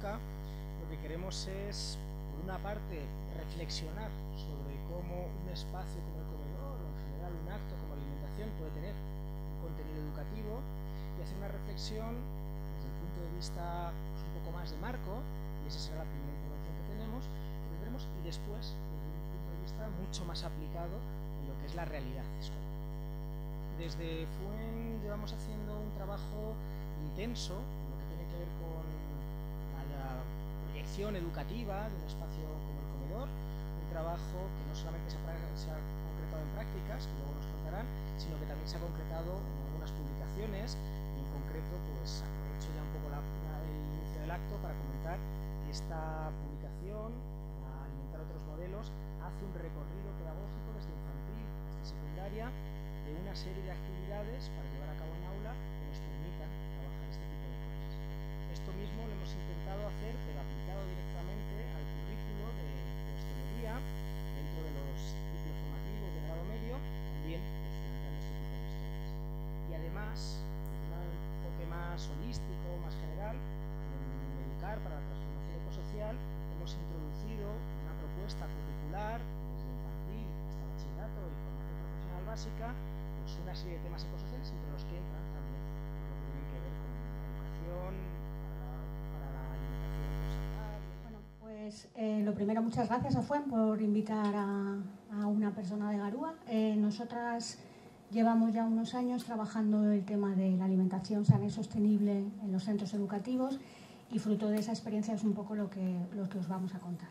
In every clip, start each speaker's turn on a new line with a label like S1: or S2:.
S1: Educa, lo que queremos es, por una parte, reflexionar sobre cómo un espacio como el comedor, o en general un acto como la alimentación, puede tener un contenido educativo, y hacer una reflexión desde el punto de vista un poco más de marco, y esa será la primera intervención que tendremos, y después, desde un punto de vista mucho más aplicado en lo que es la realidad escolar. Desde FUEN llevamos haciendo un trabajo intenso en lo que tiene que ver con la proyección educativa de un espacio como el comedor, un trabajo que no solamente se ha concretado en prácticas, que luego nos contarán, sino que también se ha concretado en algunas publicaciones, y en concreto pues aprovecho ya un poco el inicio del acto para comentar que esta publicación, para alimentar otros modelos, hace un recorrido pedagógico desde infantil hasta secundaria de una serie de actividades para llevar a cabo en aula que nos permitan trabajar este tipo de cosas. Esto mismo lo hemos intentado hacer, pero aplicado directamente al currículo de hostelería dentro de los ciclos formativos de grado medio, también planteando este tipo de historias. Y además, con un enfoque más holístico, más general, en Educar para la Transformación Ecosocial, hemos introducido una propuesta curricular desde infantil hasta bachillerato y formación profesional básica, pues una serie de temas ecosociales entre los que entran también lo que tienen que ver con la educación, para la alimentación saludable.
S2: Bueno, pues lo primero, muchas gracias a FUEN por invitar a una persona de Garúa. Nosotras llevamos ya unos años trabajando el tema de la alimentación sana y sostenible en los centros educativos, y fruto de esa experiencia es un poco lo que os vamos a contar.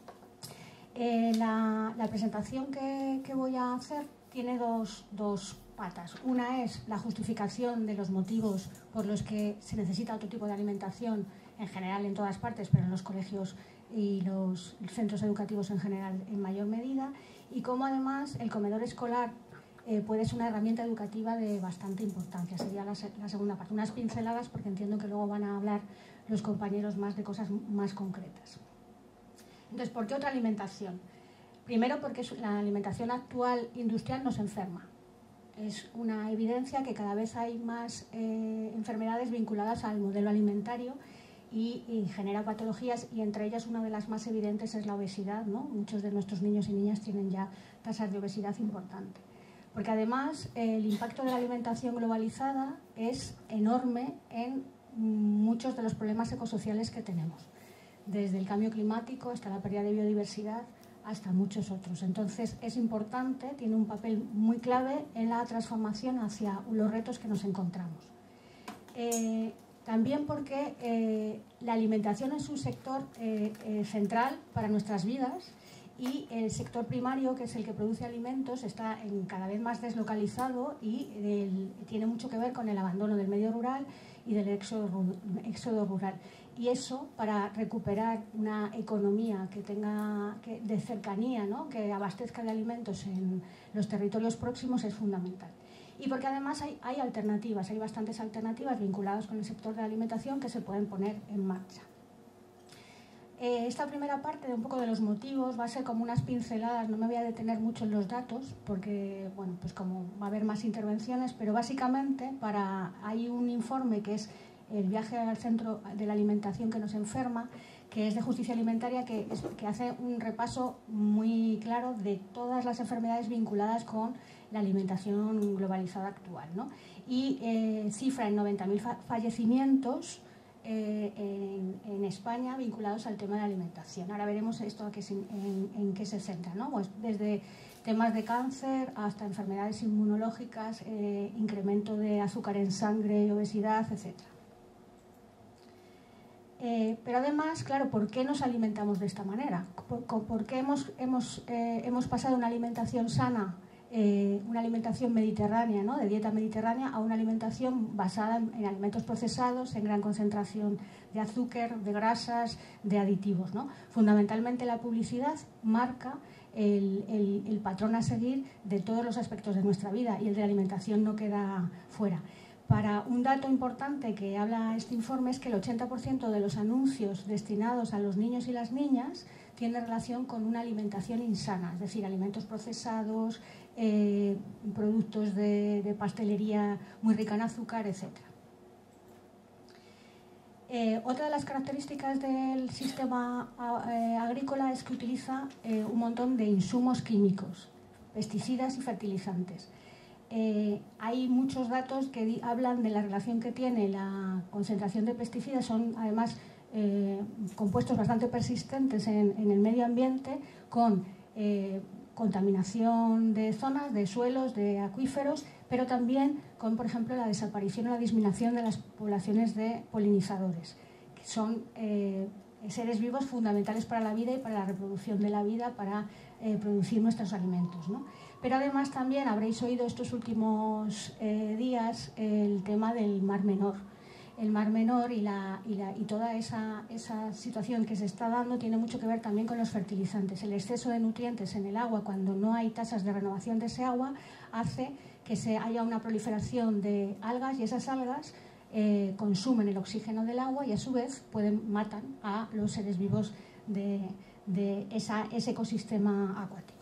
S2: La presentación que voy a hacer tiene dos patas. Una es la justificación de los motivos por los que se necesita otro tipo de alimentación, en general en todas partes, pero en los colegios y los centros educativos en general en mayor medida, y cómo además el comedor escolar puede ser una herramienta educativa de bastante importancia. Sería la segunda parte. Unas pinceladas, porque entiendo que luego van a hablar los compañeros más de cosas más concretas. Entonces, ¿por qué otra alimentación? Primero, porque la alimentación actual industrial nos enferma. Es una evidencia que cada vez hay más enfermedades vinculadas al modelo alimentario y genera patologías, y entre ellas una de las más evidentes es la obesidad, ¿no? Muchos de nuestros niños y niñas tienen ya tasas de obesidad importantes. Porque además el impacto de la alimentación globalizada es enorme en muchos de los problemas ecosociales que tenemos, desde el cambio climático hasta la pérdida de biodiversidad, hasta muchos otros. Entonces es importante, tiene un papel muy clave en la transformación hacia los retos que nos encontramos. También porque la alimentación es un sector central para nuestras vidas, y el sector primario, que es el que produce alimentos, está cada vez más deslocalizado y tiene mucho que ver con el abandono del medio rural y del éxodo rural. Y eso, para recuperar una economía que tenga de cercanía, ¿no?, que abastezca de alimentos en los territorios próximos, es fundamental. Y porque además hay alternativas, hay bastantes alternativas vinculadas con el sector de la alimentación que se pueden poner en marcha. Esta primera parte de un poco de los motivos va a ser como unas pinceladas, no me voy a detener mucho en los datos porque, bueno, pues como va a haber más intervenciones, pero básicamente hay un informe que es el viaje al centro de la alimentación que nos enferma, que es de justicia alimentaria, que hace un repaso muy claro de todas las enfermedades vinculadas con la alimentación globalizada actual, ¿no? Y cifra en 90.000 fallecimientos en España vinculados al tema de la alimentación. Ahora veremos esto en qué se centra, ¿no? Pues desde temas de cáncer hasta enfermedades inmunológicas, incremento de azúcar en sangre, obesidad, etc. Pero además, claro, ¿por qué nos alimentamos de esta manera? ¿Por qué hemos pasado una alimentación sana, una alimentación mediterránea, ¿no?, de dieta mediterránea, a una alimentación basada en alimentos procesados, en gran concentración de azúcar, de grasas, de aditivos, ¿no? Fundamentalmente la publicidad marca el patrón a seguir de todos los aspectos de nuestra vida, y el de la alimentación no queda fuera. Para un dato importante que habla este informe es que el 80% de los anuncios destinados a los niños y las niñas tiene relación con una alimentación insana, es decir, alimentos procesados, productos de pastelería muy rica en azúcar, etc. Otra de las características del sistema agrícola es que utiliza un montón de insumos químicos, pesticidas y fertilizantes. Hay muchos datos que hablan de la relación que tiene la concentración de pesticidas, son además compuestos bastante persistentes en el medio ambiente, con contaminación de zonas, de suelos, de acuíferos, pero también con, por ejemplo, la desaparición o la disminución de las poblaciones de polinizadores, que son seres vivos fundamentales para la vida y para la reproducción de la vida, para producir nuestros alimentos, ¿no? Pero además también habréis oído estos últimos días el tema del Mar Menor. El Mar Menor y toda esa situación que se está dando tiene mucho que ver también con los fertilizantes. El exceso de nutrientes en el agua, cuando no hay tasas de renovación de ese agua, hace que haya una proliferación de algas, y esas algas consumen el oxígeno del agua y a su vez matan a los seres vivos de ese ecosistema acuático.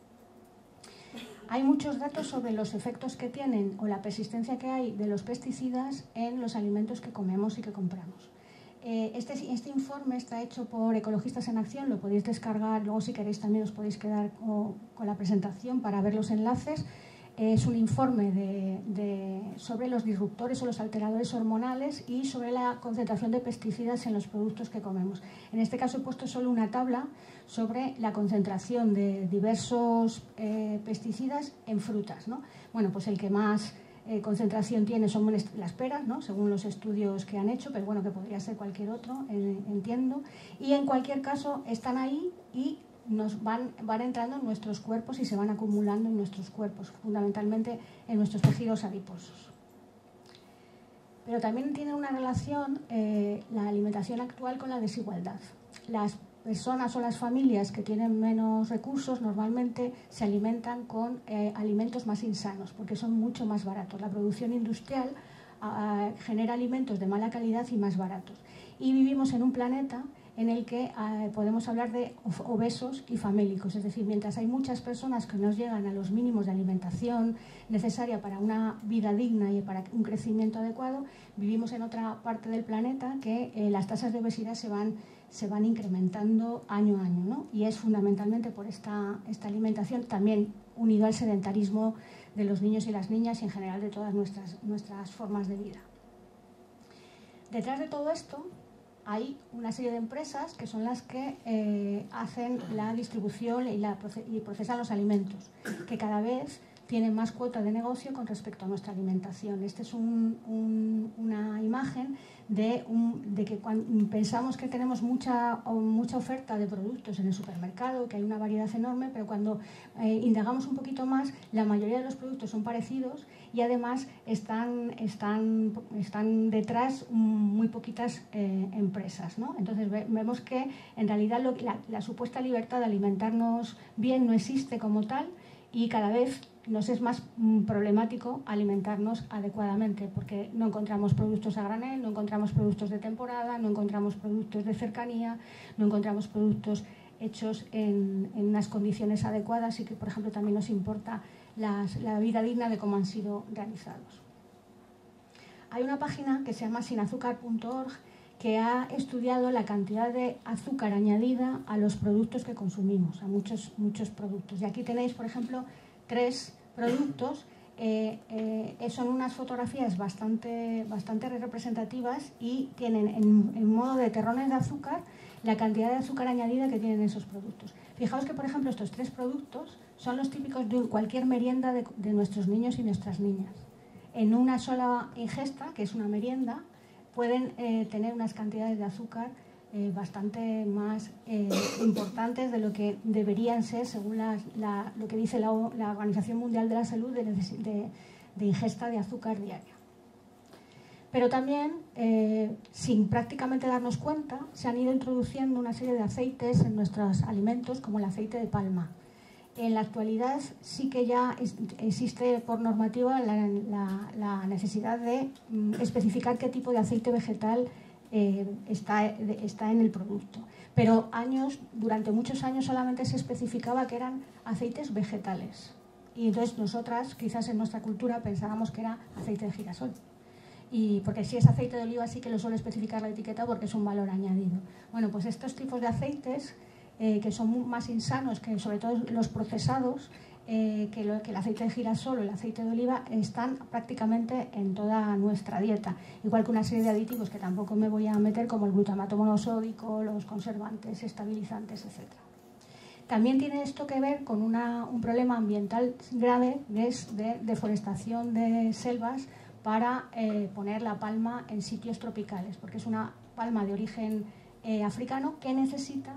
S2: Hay muchos datos sobre los efectos que tienen o la persistencia que hay de los pesticidas en los alimentos que comemos y que compramos. Este informe está hecho por Ecologistas en Acción, lo podéis descargar, luego si queréis también os podéis quedar con la presentación para ver los enlaces. Es un informe sobre los disruptores o los alteradores hormonales y sobre la concentración de pesticidas en los productos que comemos. En este caso he puesto solo una tabla sobre la concentración de diversos pesticidas en frutas, ¿no? Bueno, pues el que más concentración tiene son las peras, ¿no? Según los estudios que han hecho, pero bueno, que podría ser cualquier otro, entiendo. Y en cualquier caso están ahí y nos van entrando en nuestros cuerpos y se van acumulando en nuestros cuerpos, fundamentalmente en nuestros tejidos adiposos. Pero también tiene una relación la alimentación actual con la desigualdad. Las personas o las familias que tienen menos recursos normalmente se alimentan con alimentos más insanos, porque son mucho más baratos. La producción industrial genera alimentos de mala calidad y más baratos. Y vivimos en un planeta en el que podemos hablar de obesos y famélicos, es decir, mientras hay muchas personas que no llegan a los mínimos de alimentación necesaria para una vida digna y para un crecimiento adecuado, vivimos en otra parte del planeta que las tasas de obesidad se van incrementando año a año, ¿no? Y es fundamentalmente por esta alimentación, también unido al sedentarismo de los niños y las niñas y en general de todas nuestras formas de vida. Detrás de todo esto hay una serie de empresas que son las que hacen la distribución y procesan los alimentos, que cada vez tienen más cuota de negocio con respecto a nuestra alimentación. Esta es una imagen de que cuando pensamos que tenemos mucha oferta de productos en el supermercado, que hay una variedad enorme, pero cuando indagamos un poquito más, la mayoría de los productos son parecidos y además están detrás muy poquitas empresas, ¿no? Entonces vemos que en realidad la supuesta libertad de alimentarnos bien no existe como tal y cada vez nos es más problemático alimentarnos adecuadamente porque no encontramos productos a granel, no encontramos productos de temporada, no encontramos productos de cercanía, no encontramos productos hechos en unas condiciones adecuadas y que, por ejemplo, también nos importa la vida digna de cómo han sido realizados. Hay una página que se llama sinazúcar.org que ha estudiado la cantidad de azúcar añadida a los productos que consumimos, a muchos productos. Y aquí tenéis, por ejemplo, 3 productos. Son unas fotografías bastante representativas y tienen en modo de terrones de azúcar la cantidad de azúcar añadida que tienen esos productos. Fijaos que, por ejemplo, estos 3 productos son los típicos de cualquier merienda de nuestros niños y nuestras niñas. En una sola ingesta, que es una merienda, pueden tener unas cantidades de azúcar bastante más importantes de lo que deberían ser según lo que dice la Organización Mundial de la Salud de ingesta de azúcar diaria. Pero también, sin prácticamente darnos cuenta, se han ido introduciendo una serie de aceites en nuestros alimentos, como el aceite de palma. En la actualidad sí que ya existe por normativa la necesidad de especificar qué tipo de aceite vegetal está en el producto. Pero durante muchos años solamente se especificaba que eran aceites vegetales. Y entonces nosotras, quizás en nuestra cultura, pensábamos que era aceite de girasol. y porque si es aceite de oliva sí que lo suele especificar la etiqueta porque es un valor añadido. Bueno, pues estos tipos de aceites que son más insanos que sobre todo los procesados, que el aceite de girasol o el aceite de oliva están prácticamente en toda nuestra dieta, igual que una serie de aditivos que tampoco me voy a meter, como el glutamato monosódico, los conservantes, estabilizantes, etc. También tiene esto que ver con un problema ambiental grave, que es de deforestación de selvas para poner la palma en sitios tropicales, porque es una palma de origen africano que necesita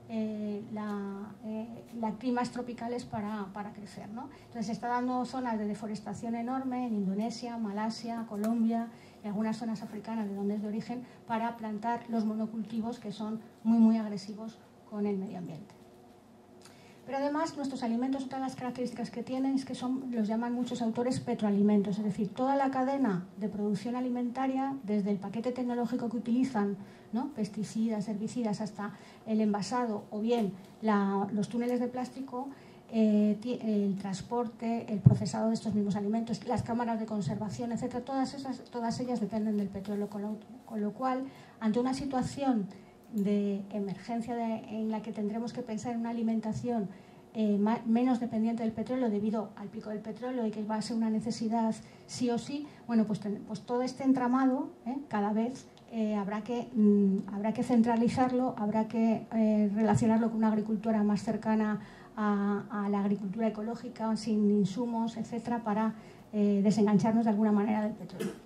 S2: las climas tropicales para crecer, ¿no? Entonces se está dando zonas de deforestación enorme en Indonesia, Malasia, Colombia y algunas zonas africanas de donde es de origen para plantar los monocultivos que son muy agresivos con el medio ambiente. Pero además nuestros alimentos, todas las características que tienen es que los llaman muchos autores petroalimentos, es decir, toda la cadena de producción alimentaria, desde el paquete tecnológico que utilizan, ¿no?, pesticidas, herbicidas, hasta el envasado o bien los túneles de plástico, el transporte, el procesado de estos mismos alimentos, las cámaras de conservación, etcétera, todas ellas dependen del petróleo, con lo cual, ante una situación de emergencia en la que tendremos que pensar en una alimentación menos dependiente del petróleo debido al pico del petróleo y que va a ser una necesidad sí o sí, bueno, pues todo este entramado cada vez habrá que centralizarlo, habrá que relacionarlo con una agricultura más cercana a la agricultura ecológica, sin insumos, etcétera, para desengancharnos de alguna manera del petróleo.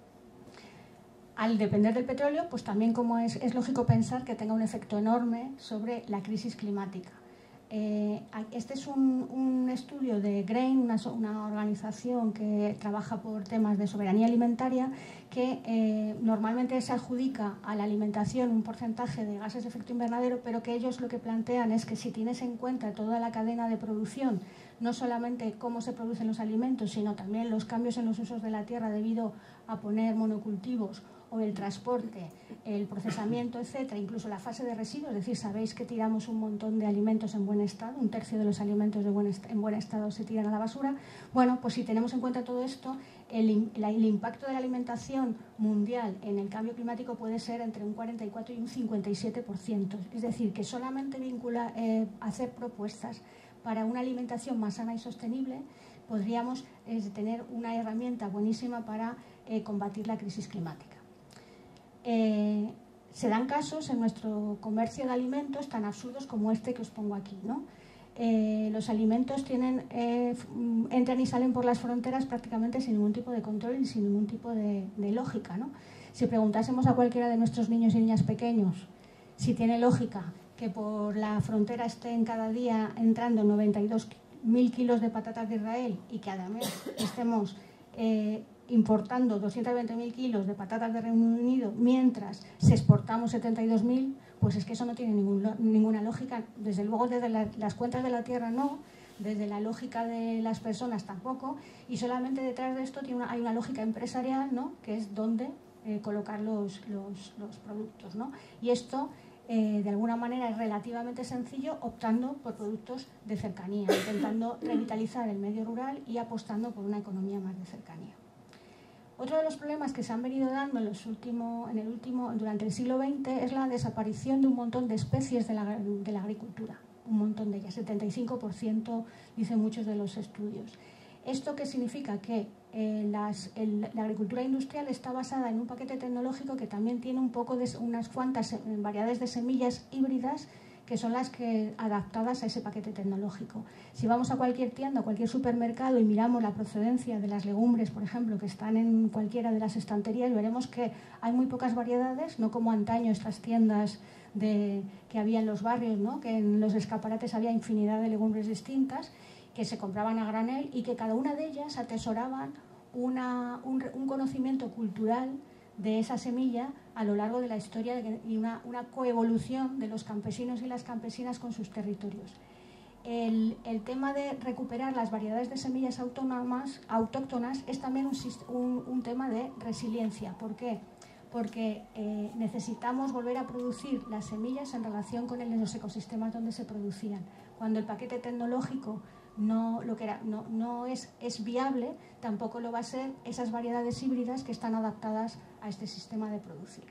S2: Al depender del petróleo, pues también como es lógico pensar que tenga un efecto enorme sobre la crisis climática. Este es un estudio de GRAIN, una organización que trabaja por temas de soberanía alimentaria, que normalmente se adjudica a la alimentación un porcentaje de gases de efecto invernadero, pero que ellos lo que plantean es que si tienes en cuenta toda la cadena de producción, no solamente cómo se producen los alimentos, sino también los cambios en los usos de la tierra debido a poner monocultivos, o el transporte, el procesamiento, etcétera, incluso la fase de residuos, es decir, sabéis que tiramos un montón de alimentos en buen estado, un tercio de los alimentos en buen estado se tiran a la basura. Bueno, pues si tenemos en cuenta todo esto, el impacto de la alimentación mundial en el cambio climático puede ser entre un 44 y un 57%, es decir, que solamente hacer propuestas para una alimentación más sana y sostenible podríamos tener una herramienta buenísima para combatir la crisis climática. Se dan casos en nuestro comercio de alimentos tan absurdos como este que os pongo aquí, ¿no? Los alimentos entran y salen por las fronteras prácticamente sin ningún tipo de control y sin ningún tipo de lógica, ¿no? Si preguntásemos a cualquiera de nuestros niños y niñas pequeños si tiene lógica que por la frontera estén cada día entrando 92.000 kilos de patatas de Israel y que además estemos importando 220.000 kilos de patatas de Reino Unido mientras se exportamos 72.000, pues es que eso no tiene ninguna lógica. Desde luego desde las cuentas de la tierra no, desde la lógica de las personas tampoco, y solamente detrás de esto hay una lógica empresarial, ¿no?, que es dónde colocar los productos, ¿no? Y esto de alguna manera es relativamente sencillo, optando por productos de cercanía, intentando revitalizar el medio rural y apostando por una economía más de cercanía. Otro de los problemas que se han venido dando durante el siglo XX es la desaparición de un montón de especies de la agricultura, un montón de ellas, 75% dicen muchos de los estudios. ¿Esto qué significa? Que la agricultura industrial está basada en un paquete tecnológico que también tiene un poco de unas cuantas variedades de semillas híbridas que son las que adaptadas a ese paquete tecnológico. Si vamos a cualquier tienda, a cualquier supermercado y miramos la procedencia de las legumbres, por ejemplo, que están en cualquiera de las estanterías, veremos que hay muy pocas variedades, no como antaño estas tiendas que había en los barrios, ¿no?, que en los escaparates había infinidad de legumbres distintas que se compraban a granel y que cada una de ellas atesoraban un conocimiento cultural de esa semilla a lo largo de la historia y una coevolución de los campesinos y las campesinas con sus territorios. El tema de recuperar las variedades de semillas autóctonas es también un tema de resiliencia. ¿Por qué? Porque necesitamos volver a producir las semillas en relación con los ecosistemas donde se producían. Cuando el paquete tecnológico no es viable, tampoco lo va a ser esas variedades híbridas que están adaptadas a este sistema de producir.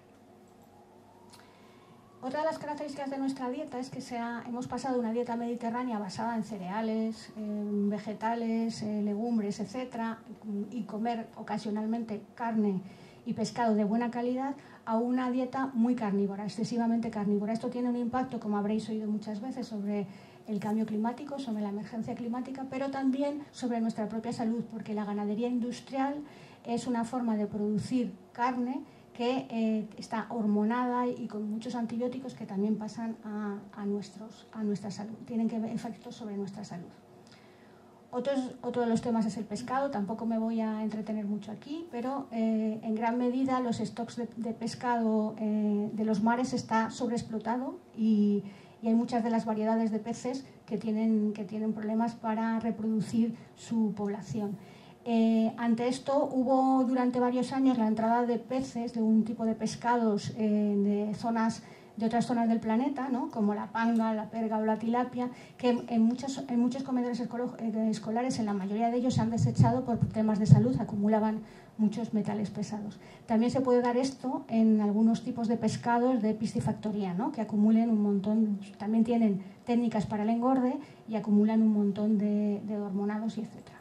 S2: Otra de las características de nuestra dieta es que hemos pasado de una dieta mediterránea basada en cereales, vegetales, legumbres, etcétera, y comer ocasionalmente carne y pescado de buena calidad, a una dieta muy carnívora, excesivamente carnívora. Esto tiene un impacto, como habréis oído muchas veces, sobre el cambio climático, sobre la emergencia climática, pero también sobre nuestra propia salud, porque la ganadería industrial es una forma de producir carne que está hormonada y con muchos antibióticos que también pasan a nuestra salud, tienen efectos sobre nuestra salud. Otro de los temas es el pescado, tampoco me voy a entretener mucho aquí, pero en gran medida los stocks de pescado de los mares está sobreexplotado y hay muchas de las variedades de peces que tienen problemas para reproducir su población. Ante esto hubo durante varios años la entrada de peces, de un tipo de pescados de otras zonas del planeta, ¿no? Como la panga, la perga o la tilapia, que en muchos comedores escolares, en la mayoría de ellos, se han desechado por temas de salud, acumulaban muchos metales pesados. También se puede dar esto en algunos tipos de pescados de piscifactoría, ¿no? Que acumulen un montón, también tienen técnicas para el engorde y acumulan un montón de hormonados y etcétera.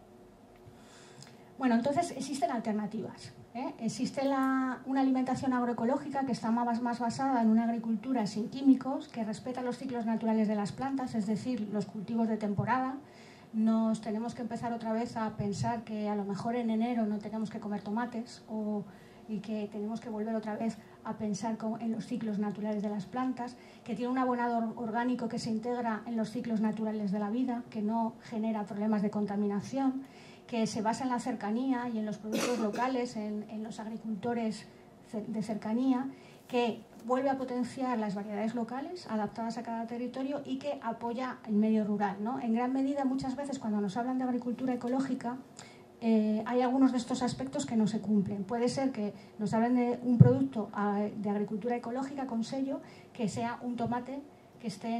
S2: Bueno, entonces existen alternativas. Existe una alimentación agroecológica que está más basada en una agricultura sin químicos, que respeta los ciclos naturales de las plantas, es decir, los cultivos de temporada. Nos tenemos que empezar otra vez a pensar que a lo mejor en enero no tenemos que comer tomates y que tenemos que volver otra vez a pensar en los ciclos naturales de las plantas, que tiene un abonado orgánico que se integra en los ciclos naturales de la vida, que no genera problemas de contaminación, que se basa en la cercanía y en los productos locales, en los agricultores de cercanía, que vuelve a potenciar las variedades locales adaptadas a cada territorio y que apoya el medio rural, ¿no? En gran medida, muchas veces cuando nos hablan de agricultura ecológica, hay algunos de estos aspectos que no se cumplen. Puede ser que nos hablen de un producto de agricultura ecológica con sello, que sea un tomate que esté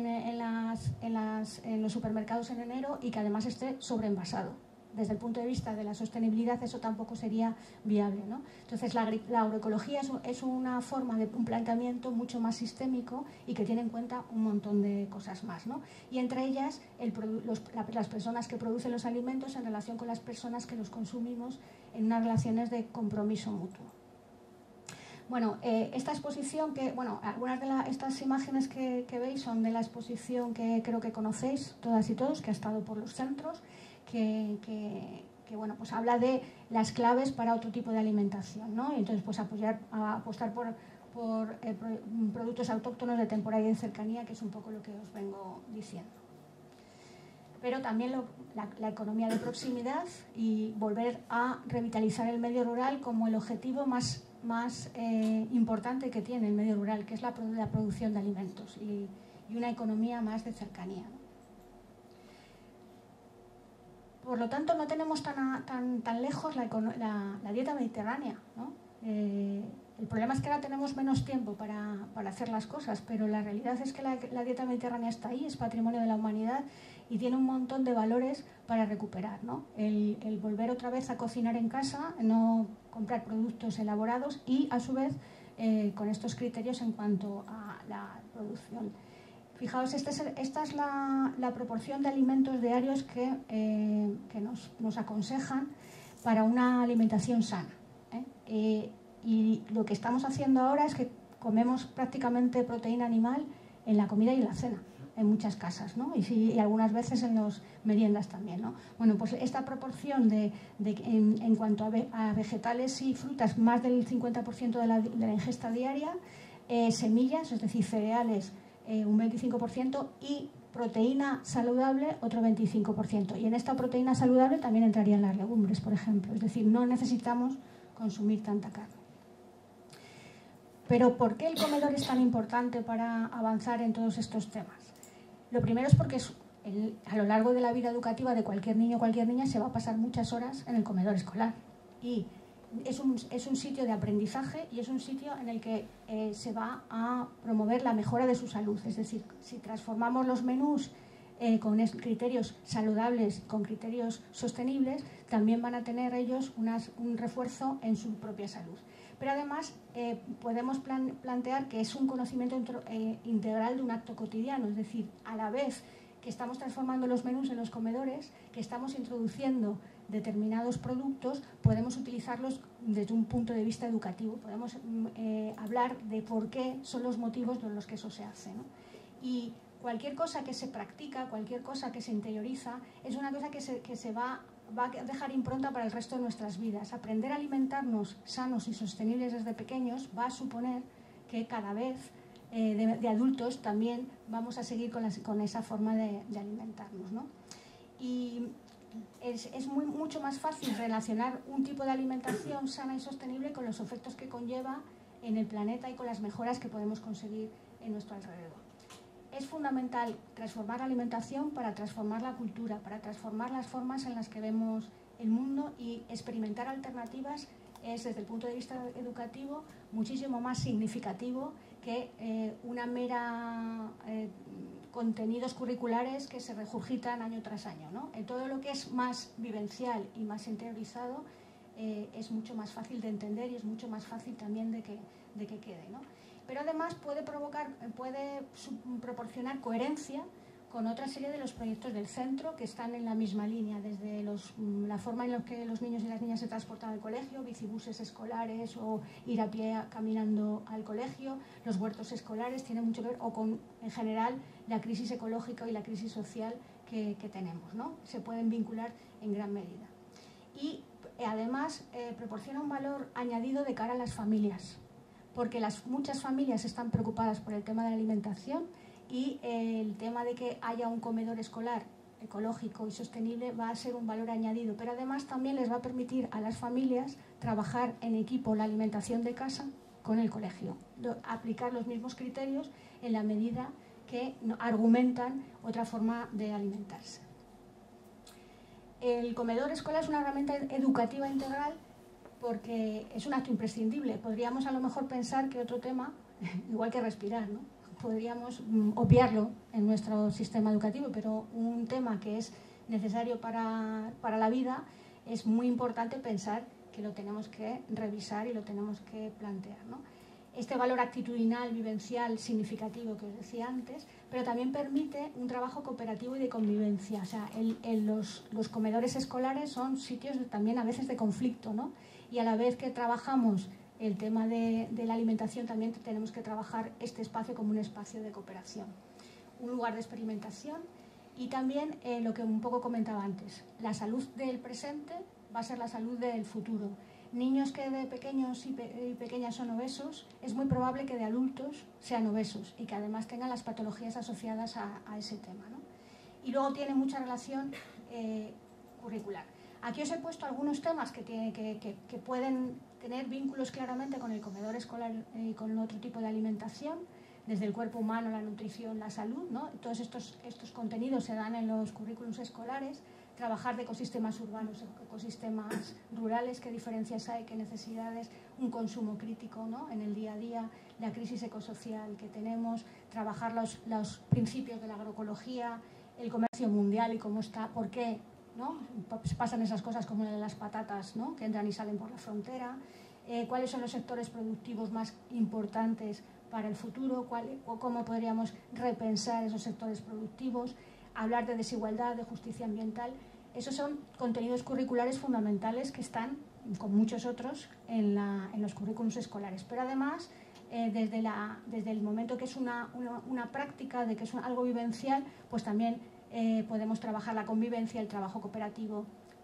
S2: en los supermercados en enero y que además esté sobreenvasado. Desde el punto de vista de la sostenibilidad eso tampoco sería viable, ¿no? Entonces la agroecología es una forma de un planteamiento mucho más sistémico y que tiene en cuenta un montón de cosas más, ¿no? Y entre ellas las personas que producen los alimentos en relación con las personas que los consumimos en unas relaciones de compromiso mutuo. Bueno, esta exposición algunas de estas imágenes que veis son de la exposición que creo que conocéis todas y todos, que ha estado por los centros, que pues habla de las claves para otro tipo de alimentación, ¿no? Y entonces pues apostar por productos autóctonos de temporada y de cercanía, que es un poco lo que os vengo diciendo. Pero también la economía de proximidad y volver a revitalizar el medio rural como el objetivo más importante que tiene el medio rural, que es la producción de alimentos y una economía más de cercanía, ¿no? Por lo tanto, no tenemos tan lejos la dieta mediterránea, ¿no? El problema es que ahora tenemos menos tiempo para hacer las cosas, pero la realidad es que la dieta mediterránea está ahí, es patrimonio de la humanidad y tiene un montón de valores para recuperar, ¿no? El volver otra vez a cocinar en casa, no comprar productos elaborados y, a su vez, con estos criterios en cuanto a la producción. Fijaos, esta es la proporción de alimentos diarios que nos aconsejan para una alimentación sana, y lo que estamos haciendo ahora es que comemos prácticamente proteína animal en la comida y en la cena, en muchas casas, ¿no? Y algunas veces en las meriendas también, ¿no? Bueno, pues esta proporción en cuanto a vegetales y frutas, más del 50% de la ingesta diaria, semillas, es decir, cereales, un 25%, y proteína saludable otro 25%. Y en esta proteína saludable también entrarían las legumbres, por ejemplo. Es decir, no necesitamos consumir tanta carne. Pero ¿por qué el comedor es tan importante para avanzar en todos estos temas? Lo primero es porque a lo largo de la vida educativa de cualquier niño o cualquier niña se va a pasar muchas horas en el comedor escolar. Y es un sitio de aprendizaje y es un sitio en el que se va a promover la mejora de su salud. Es decir, si transformamos los menús con criterios saludables, con criterios sostenibles, también van a tener ellos un refuerzo en su propia salud. Pero además podemos plantear que es un conocimiento integral de un acto cotidiano, es decir, a la vez que estamos transformando los menús en los comedores, que estamos introduciendo determinados productos, podemos utilizarlos desde un punto de vista educativo, podemos hablar de por qué son los motivos por los que eso se hace, ¿no? Y cualquier cosa que se practica, cualquier cosa que se interioriza, es una cosa que se va a dejar impronta para el resto de nuestras vidas. Aprender a alimentarnos sanos y sostenibles desde pequeños va a suponer que cada vez de adultos también vamos a seguir con esa forma de alimentarnos, ¿no? Y es mucho más fácil relacionar un tipo de alimentación sana y sostenible con los efectos que conlleva en el planeta y con las mejoras que podemos conseguir en nuestro alrededor. Es fundamental transformar la alimentación para transformar la cultura, para transformar las formas en las que vemos el mundo, y experimentar alternativas es, desde el punto de vista educativo, muchísimo más significativo que una mera contenidos curriculares que se regurgitan año tras año, ¿no? En todo lo que es más vivencial y más interiorizado es mucho más fácil de entender y es mucho más fácil también de que quede, ¿no? Pero además puede proporcionar coherencia con otra serie de los proyectos del centro que están en la misma línea, desde la forma en la que los niños y las niñas se transportan al colegio, bicibuses escolares o ir a pie caminando al colegio, los huertos escolares, tiene mucho que ver, o con, en general, la crisis ecológica y la crisis social que tenemos, ¿no? Se pueden vincular en gran medida. Y además proporciona un valor añadido de cara a las familias, porque muchas familias están preocupadas por el tema de la alimentación, y el tema de que haya un comedor escolar ecológico y sostenible va a ser un valor añadido, pero además también les va a permitir a las familias trabajar en equipo la alimentación de casa con el colegio, aplicar los mismos criterios en la medida que argumentan otra forma de alimentarse. El comedor escolar es una herramienta educativa integral porque es un acto imprescindible. Podríamos a lo mejor pensar que otro tema, igual que respirar, ¿no?, podríamos obviarlo en nuestro sistema educativo, pero un tema que es necesario para la vida, es muy importante pensar que lo tenemos que revisar y lo tenemos que plantear, ¿no? Este valor actitudinal, vivencial, significativo que os decía antes, pero también permite un trabajo cooperativo y de convivencia. O sea, los comedores escolares son sitios también a veces de conflicto, ¿no? Y a la vez que trabajamos el tema de la alimentación, también tenemos que trabajar este espacio como un espacio de cooperación, un lugar de experimentación, y también lo que un poco comentaba antes, la salud del presente va a ser la salud del futuro. Niños que de pequeños y pequeñas son obesos, es muy probable que de adultos sean obesos y que además tengan las patologías asociadas a ese tema, ¿no? Y luego tiene mucha relación curricular. Aquí os he puesto algunos temas que pueden tener vínculos claramente con el comedor escolar y con otro tipo de alimentación, desde el cuerpo humano, la nutrición, la salud, ¿no? Todos estos contenidos se dan en los currículums escolares. Trabajar de ecosistemas urbanos, ecosistemas rurales, qué diferencias hay, qué necesidades, un consumo crítico, ¿no?, en el día a día, la crisis ecosocial que tenemos, trabajar los principios de la agroecología, el comercio mundial y cómo está, por qué, ¿no?, pasan esas cosas como la de las patatas, ¿no?, que entran y salen por la frontera, cuáles son los sectores productivos más importantes para el futuro, cómo podríamos repensar esos sectores productivos, hablar de desigualdad, de justicia ambiental. Esos son contenidos curriculares fundamentales que están, con muchos otros, en los currículums escolares. Pero además, desde el momento que es una práctica, de que es algo vivencial, pues también podemos trabajar la convivencia, el trabajo cooperativo,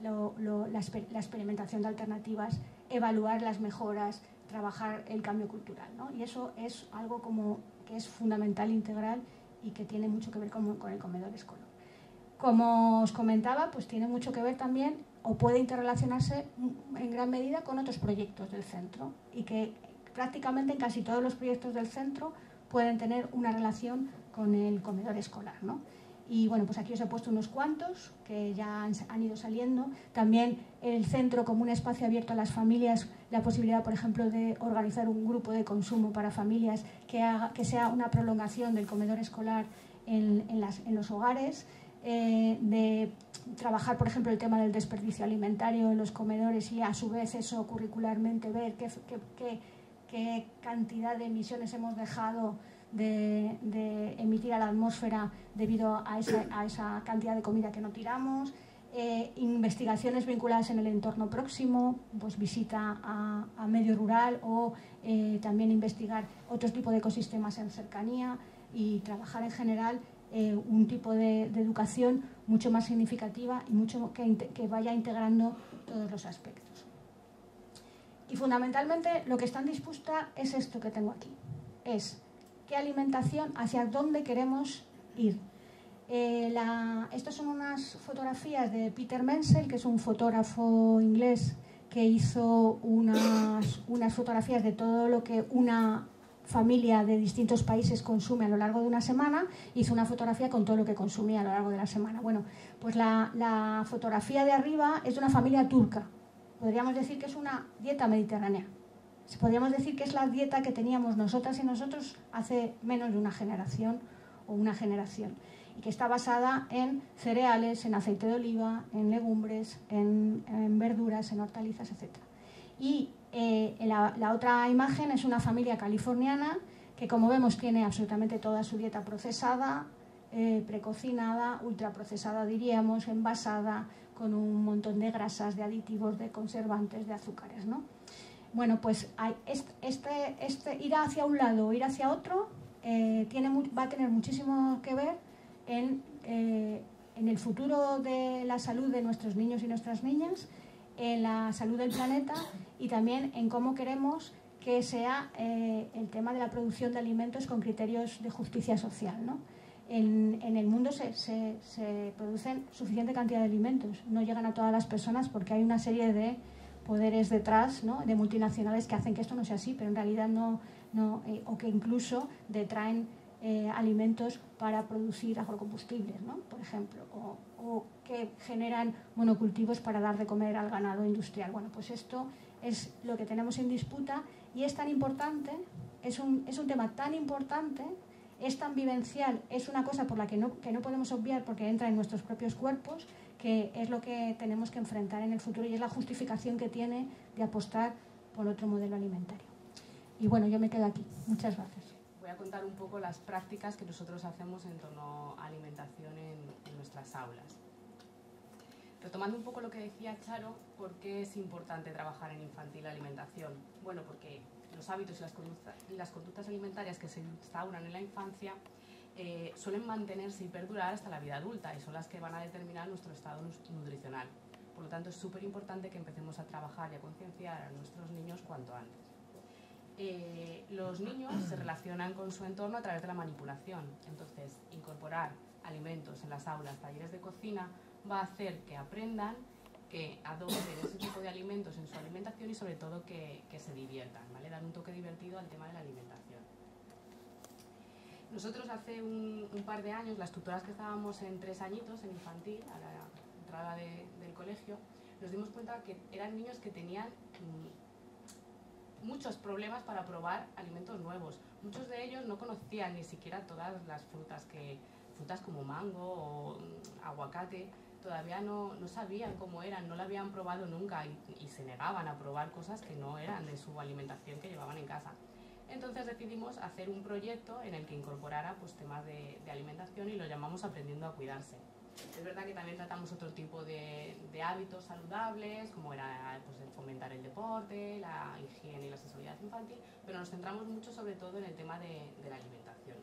S2: la experimentación de alternativas, evaluar las mejoras, trabajar el cambio cultural, ¿no? Y eso es algo que es fundamental, integral, y que tiene mucho que ver con el comedor escolar. Como os comentaba, pues tiene mucho que ver también, o puede interrelacionarse en gran medida con otros proyectos del centro, y que prácticamente en casi todos los proyectos del centro pueden tener una relación con el comedor escolar, ¿no? Y bueno, pues aquí os he puesto unos cuantos que ya han ido saliendo. También el centro como un espacio abierto a las familias, la posibilidad, por ejemplo, de organizar un grupo de consumo para familias que sea una prolongación del comedor escolar en los hogares. de trabajar, por ejemplo, el tema del desperdicio alimentario en los comedores y a su vez eso curricularmente ver qué cantidad de emisiones hemos dejado de emitir a la atmósfera debido a esa cantidad de comida que no tiramos. Investigaciones vinculadas en el entorno próximo, pues visita a medio rural o también investigar otro tipo de ecosistemas en cercanía y trabajar en general un tipo de educación mucho más significativa y mucho que vaya integrando todos los aspectos. Y fundamentalmente lo que están dispuestas es esto que tengo aquí, es qué alimentación, hacia dónde queremos ir. Estas son unas fotografías de Peter Menzel, que es un fotógrafo inglés que hizo unas fotografías de todo lo que una familia de distintos países consume a lo largo de una semana. Hizo una fotografía con todo lo que consumía a lo largo de la semana. Bueno, pues la fotografía de arriba es de una familia turca. Podríamos decir que es una dieta mediterránea. Podríamos decir que es la dieta que teníamos nosotras y nosotros hace menos de una generación o una generación, y que está basada en cereales, en aceite de oliva, en legumbres, en verduras, en hortalizas, etc. Y la otra imagen es una familia californiana que, como vemos, tiene absolutamente toda su dieta procesada, precocinada, ultraprocesada diríamos, envasada, con un montón de grasas, de aditivos, de conservantes, de azúcares, ¿no? Bueno, pues ir hacia un lado o ir hacia otro va a tener muchísimo que ver en el futuro de la salud de nuestros niños y nuestras niñas, en la salud del planeta y también en cómo queremos que sea el tema de la producción de alimentos con criterios de justicia social, ¿no? En el mundo se producen suficiente cantidad de alimentos, no llegan a todas las personas porque hay una serie de poderes detrás, ¿no?, de multinacionales que hacen que esto no sea así, pero en realidad o que incluso detraen alimentos para producir agrocombustibles, ¿no?, por ejemplo, o que generan monocultivos para dar de comer al ganado industrial. Bueno, pues esto es lo que tenemos en disputa y es tan importante, es un tema tan importante, es tan vivencial, es una cosa por la que no podemos obviar porque entra en nuestros propios cuerpos, que es lo que tenemos que enfrentar en el futuro y es la justificación que tiene de apostar por otro modelo alimentario. Y bueno, yo me quedo aquí. Muchas gracias.
S3: Voy a contar un poco las prácticas que nosotros hacemos en torno a alimentación en nuestras aulas. Retomando un poco lo que decía Charo, ¿por qué es importante trabajar en infantil alimentación? Bueno, porque los hábitos y las conductas alimentarias que se instauran en la infancia suelen mantenerse y perdurar hasta la vida adulta y son las que van a determinar nuestro estado nutricional. Por lo tanto, es súper importante que empecemos a trabajar y a concienciar a nuestros niños cuanto antes. Los niños se relacionan con su entorno a través de la manipulación. Entonces, incorporar alimentos en las aulas, talleres de cocina, va a hacer que aprendan, que adopten ese tipo de alimentos en su alimentación y sobre todo que se diviertan, ¿vale? Dar un toque divertido al tema de la alimentación. Nosotros hace un par de años, las tutoras que estábamos en 3 añitos, en infantil, a la entrada del colegio, nos dimos cuenta que eran niños que tenían muchos problemas para probar alimentos nuevos. Muchos de ellos no conocían ni siquiera todas las frutas como mango o aguacate, todavía no sabían cómo eran, no la habían probado nunca y se negaban a probar cosas que no eran de su alimentación que llevaban en casa. Entonces decidimos hacer un proyecto en el que incorporara pues, temas de alimentación y lo llamamos Aprendiendo a Cuidarse. Es verdad que también tratamos otro tipo de hábitos saludables, como era pues, el fomentar el deporte, la higiene y la sexualidad infantil, pero nos centramos mucho sobre todo en el tema de la alimentación.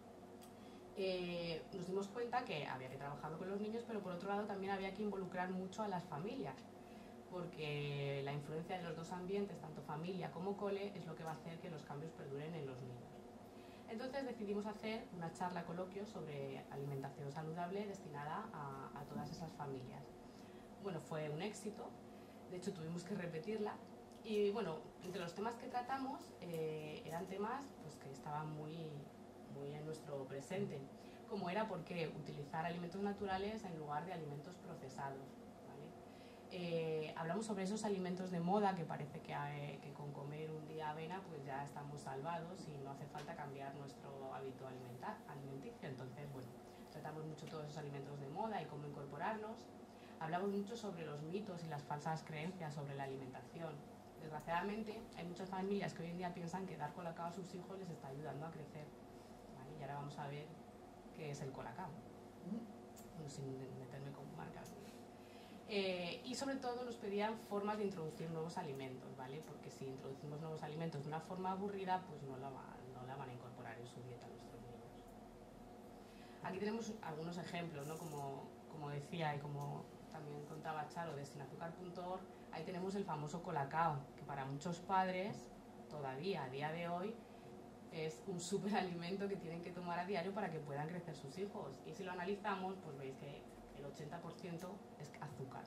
S3: Nos dimos cuenta que había que trabajarlo con los niños, pero por otro lado también había que involucrar mucho a las familias, porque la influencia de los dos ambientes, tanto familia como cole, es lo que va a hacer que los cambios perduren en los niños. Entonces decidimos hacer una charla coloquio sobre alimentación saludable destinada a todas esas familias. Bueno, fue un éxito, de hecho tuvimos que repetirla y bueno, entre los temas que tratamos eran temas pues, que estaban muy en nuestro presente, como era por qué utilizar alimentos naturales en lugar de alimentos procesados. Hablamos sobre esos alimentos de moda que parece que con comer un día avena pues ya estamos salvados y no hace falta cambiar nuestro hábito alimenticio. Entonces, bueno, tratamos mucho todos esos alimentos de moda y cómo incorporarlos. Hablamos mucho sobre los mitos y las falsas creencias sobre la alimentación. Desgraciadamente, hay muchas familias que hoy en día piensan que dar colacao a sus hijos les está ayudando a crecer, ¿vale? Y ahora vamos a ver qué es el colacao, sin meterme con marcas. Y sobre todo nos pedían formas de introducir nuevos alimentos, ¿vale? Porque si introducimos nuevos alimentos de una forma aburrida, pues no la van a incorporar en su dieta nuestros niños. Aquí tenemos algunos ejemplos, ¿no? Como decía y como también contaba Charo de sinazúcar.org, ahí tenemos el famoso colacao, que para muchos padres, todavía a día de hoy, es un superalimento que tienen que tomar a diario para que puedan crecer sus hijos. Y si lo analizamos, pues veis que el 80% es azúcar.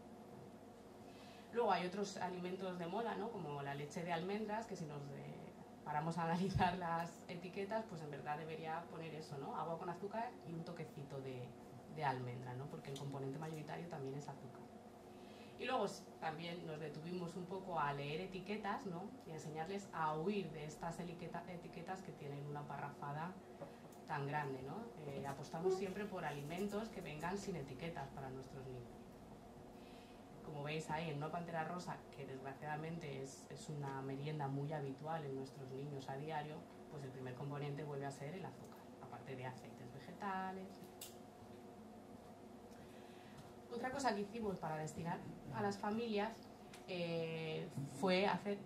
S3: Luego hay otros alimentos de moda, ¿no? Como la leche de almendras, que si nos paramos a analizar las etiquetas, pues en verdad debería poner eso, ¿no? Agua con azúcar y un toquecito de almendra, ¿no? Porque el componente mayoritario también es azúcar. Y luego también nos detuvimos un poco a leer etiquetas, ¿no? Y a enseñarles a huir de estas etiquetas que tienen una parrafada tan grande, ¿no? Apostamos siempre por alimentos que vengan sin etiquetas para nuestros niños. Como veis ahí en una pantera rosa, que desgraciadamente es una merienda muy habitual en nuestros niños a diario, pues el primer componente vuelve a ser el azúcar, aparte de aceites vegetales. Otra cosa que hicimos para destinar a las familias fue hacer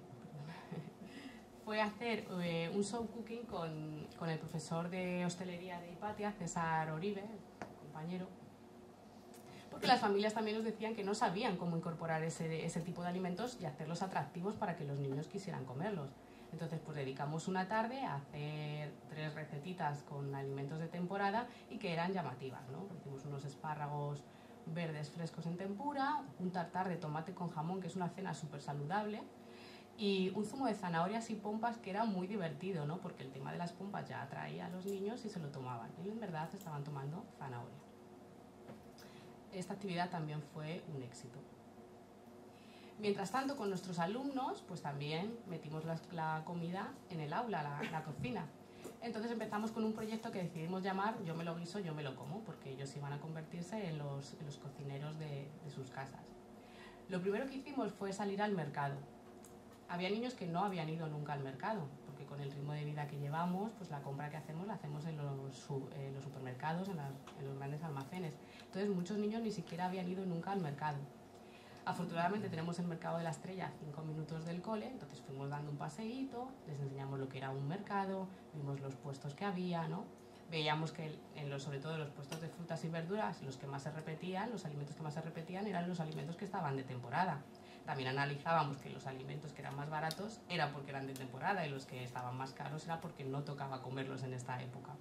S3: un show cooking con el profesor de hostelería de Hipatia, César Oribe, compañero, porque las familias también nos decían que no sabían cómo incorporar ese tipo de alimentos y hacerlos atractivos para que los niños quisieran comerlos. Entonces, pues dedicamos una tarde a hacer 3 recetitas con alimentos de temporada y que eran llamativas, ¿no? Hicimos unos espárragos verdes frescos en tempura, un tartar de tomate con jamón, que es una cena súper saludable, y un zumo de zanahorias y pompas que era muy divertido, ¿no? Porque el tema de las pompas ya atraía a los niños y se lo tomaban. Y en verdad estaban tomando zanahoria. Esta actividad también fue un éxito. Mientras tanto, con nuestros alumnos, pues también metimos la comida en el aula, la cocina. Entonces empezamos con un proyecto que decidimos llamar Yo me lo guiso, yo me lo como, porque ellos iban a convertirse en los cocineros de sus casas. Lo primero que hicimos fue salir al mercado. Había niños que no habían ido nunca al mercado, porque con el ritmo de vida que llevamos, pues la compra que hacemos la hacemos en los supermercados, en los grandes almacenes. Entonces muchos niños ni siquiera habían ido nunca al mercado. Afortunadamente tenemos el mercado de la Estrella a 5 minutos del cole, entonces fuimos dando un paseíto, les enseñamos lo que era un mercado, vimos los puestos que había, ¿no? Veíamos que sobre todo en los puestos de frutas y verduras, los que más se repetían, los alimentos que más se repetían eran los alimentos que estaban de temporada. También analizábamos que los alimentos que eran más baratos era porque eran de temporada y los que estaban más caros era porque no tocaba comerlos en esta época.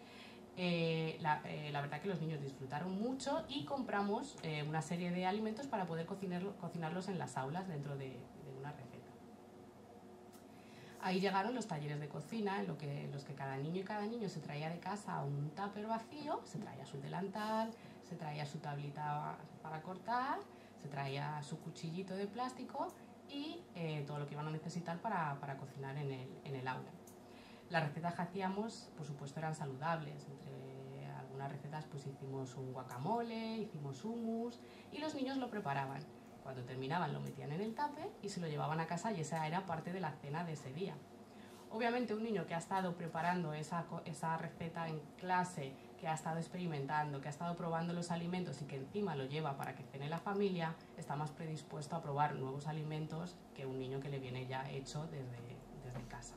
S3: La verdad que los niños disfrutaron mucho y compramos una serie de alimentos para poder cocinarlos en las aulas dentro de una receta. Ahí llegaron los talleres de cocina, en los que cada niño se traía de casa un tupper vacío, se traía su delantal, se traía su tablita para cortar, se traía su cuchillito de plástico y todo lo que iban a necesitar para cocinar en el aula. Las recetas que hacíamos, por supuesto, eran saludables. Entre algunas recetas pues hicimos un guacamole, hicimos hummus y los niños lo preparaban. Cuando terminaban lo metían en el tupper y se lo llevaban a casa y esa era parte de la cena de ese día. Obviamente un niño que ha estado preparando esa receta en clase, que ha estado experimentando, que ha estado probando los alimentos y que encima lo lleva para que cene la familia, está más predispuesto a probar nuevos alimentos que un niño que le viene ya hecho desde casa.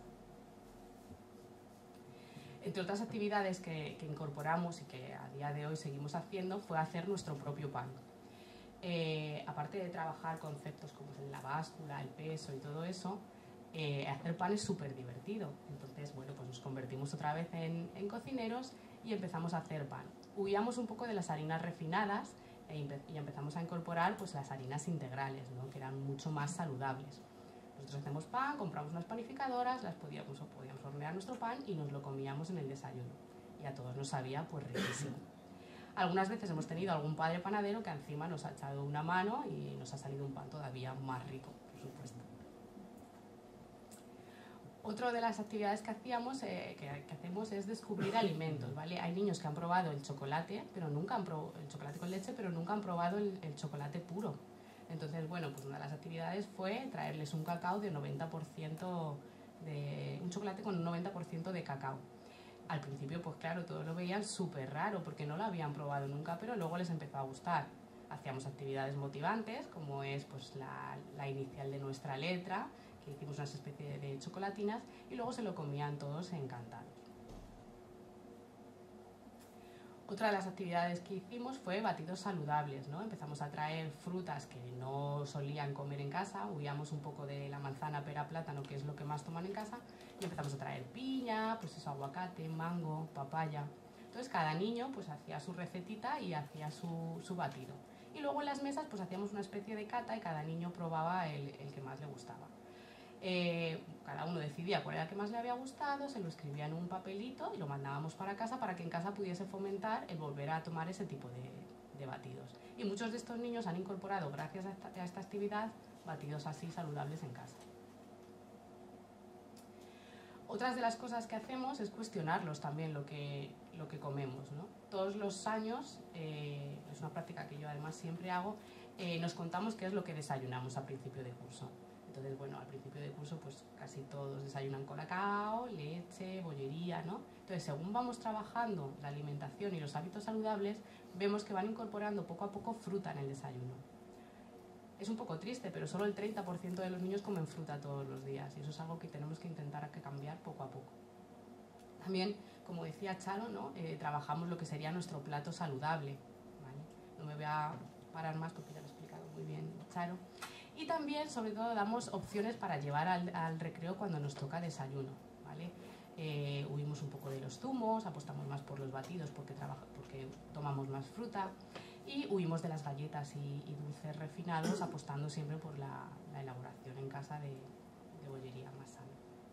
S3: Entre otras actividades que incorporamos y que a día de hoy seguimos haciendo fue hacer nuestro propio pan. Aparte de trabajar conceptos como la báscula, el peso y todo eso, hacer pan es súper divertido. Entonces, bueno, pues nos convertimos otra vez en cocineros y empezamos a hacer pan. Huíamos un poco de las harinas refinadas y empezamos a incorporar pues las harinas integrales, ¿no? Que eran mucho más saludables. Nosotros hacemos pan, compramos unas panificadoras, podíamos hornear nuestro pan y nos lo comíamos en el desayuno. Y a todos nos sabía pues riquísimo. Algunas veces hemos tenido algún padre panadero que encima nos ha echado una mano y nos ha salido un pan todavía más rico, por supuesto. Otra de las actividades que hacemos es descubrir alimentos, ¿vale? Hay niños que han probado el chocolate, pero nunca han probado el chocolate con leche, pero nunca han probado el chocolate puro. Entonces, bueno, pues una de las actividades fue traerles un cacao de 90% un chocolate con un 90% de cacao. Al principio, pues claro, todos lo veían súper raro porque no lo habían probado nunca, pero luego les empezó a gustar. Hacíamos actividades motivantes, como es pues la inicial de nuestra letra, que hicimos una especie de chocolatinas, y luego se lo comían todos encantados. Otra de las actividades que hicimos fue batidos saludables, ¿no? Empezamos a traer frutas que no solían comer en casa, huíamos un poco de la manzana, pera, plátano, que es lo que más toman en casa, y empezamos a traer piña, pues eso, aguacate, mango, papaya. Entonces cada niño pues hacía su recetita y hacía su batido. Y luego en las mesas pues hacíamos una especie de cata y cada niño probaba el que más le gustaba. Cada uno decidía cuál era el que más le había gustado, se lo escribía en un papelito y lo mandábamos para casa para que en casa pudiese fomentar el volver a tomar ese tipo de batidos. Y muchos de estos niños han incorporado, gracias a esta actividad, batidos así saludables en casa. Otras de las cosas que hacemos es cuestionarlos también lo que comemos, ¿no? Todos los años, es una práctica que yo además siempre hago, nos contamos qué es lo que desayunamos a principio de curso. Entonces, bueno, al principio de curso pues casi todos desayunan colacao, leche, bollería, ¿no? Entonces, según vamos trabajando la alimentación y los hábitos saludables, vemos que van incorporando poco a poco fruta en el desayuno. Es un poco triste, pero solo el 30% de los niños comen fruta todos los días y eso es algo que tenemos que intentar cambiar poco a poco. También, como decía Charo, ¿no? Trabajamos lo que sería nuestro plato saludable, ¿vale? No me voy a parar más porque ya lo he explicado muy bien Charo. Y también, sobre todo, damos opciones para llevar al recreo cuando nos toca desayuno, ¿vale? Huimos un poco de los zumos, apostamos más por los batidos porque tomamos más fruta y huimos de las galletas y dulces refinados apostando siempre por la elaboración en casa de bollería más sana.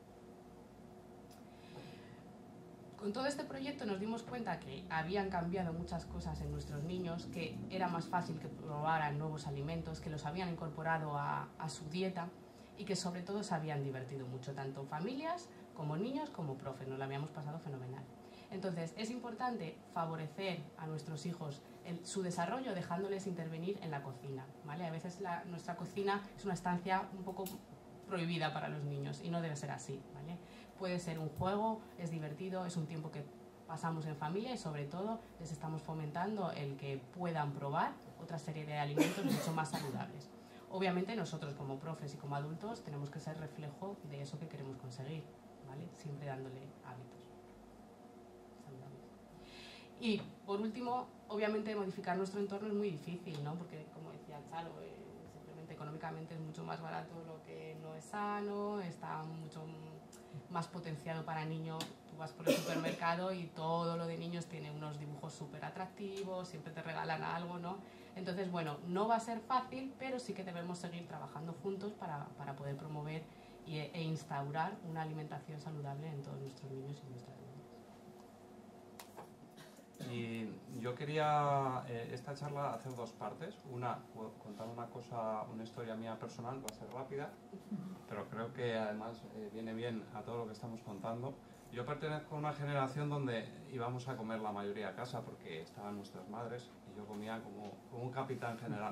S3: Con todo este proyecto nos dimos cuenta que habían cambiado muchas cosas en nuestros niños, que era más fácil que probaran nuevos alimentos, que los habían incorporado a su dieta y que sobre todo se habían divertido mucho, tanto familias como niños como profes, nos lo habíamos pasado fenomenal. Entonces es importante favorecer a nuestros hijos su desarrollo dejándoles intervenir en la cocina, ¿vale? A veces nuestra cocina es una estancia un poco prohibida para los niños y no debe ser así, ¿vale? Puede ser un juego, es divertido, es un tiempo que pasamos en familia y sobre todo les estamos fomentando el que puedan probar otra serie de alimentos mucho más saludables. Obviamente nosotros como profes y como adultos tenemos que ser reflejo de eso que queremos conseguir, ¿vale? Siempre dándole hábitos saludables. Y por último, obviamente modificar nuestro entorno es muy difícil, ¿no? Porque como decía Charo, simplemente económicamente es mucho más barato lo que no es sano, está mucho más potenciado para niños. Tú vas por el supermercado y todo lo de niños tiene unos dibujos súper atractivos, siempre te regalan algo, ¿no? Entonces, bueno, no va a ser fácil, pero sí que debemos seguir trabajando juntos para poder promover e instaurar una alimentación saludable en todos nuestros niños y nuestras niñas.
S4: Y yo quería esta charla hacer dos partes. Una, contar una historia mía personal, va a ser rápida, pero creo que además viene bien a todo lo que estamos contando. Yo pertenezco a una generación donde íbamos a comer la mayoría a casa porque estaban nuestras madres y yo comía como un capitán general.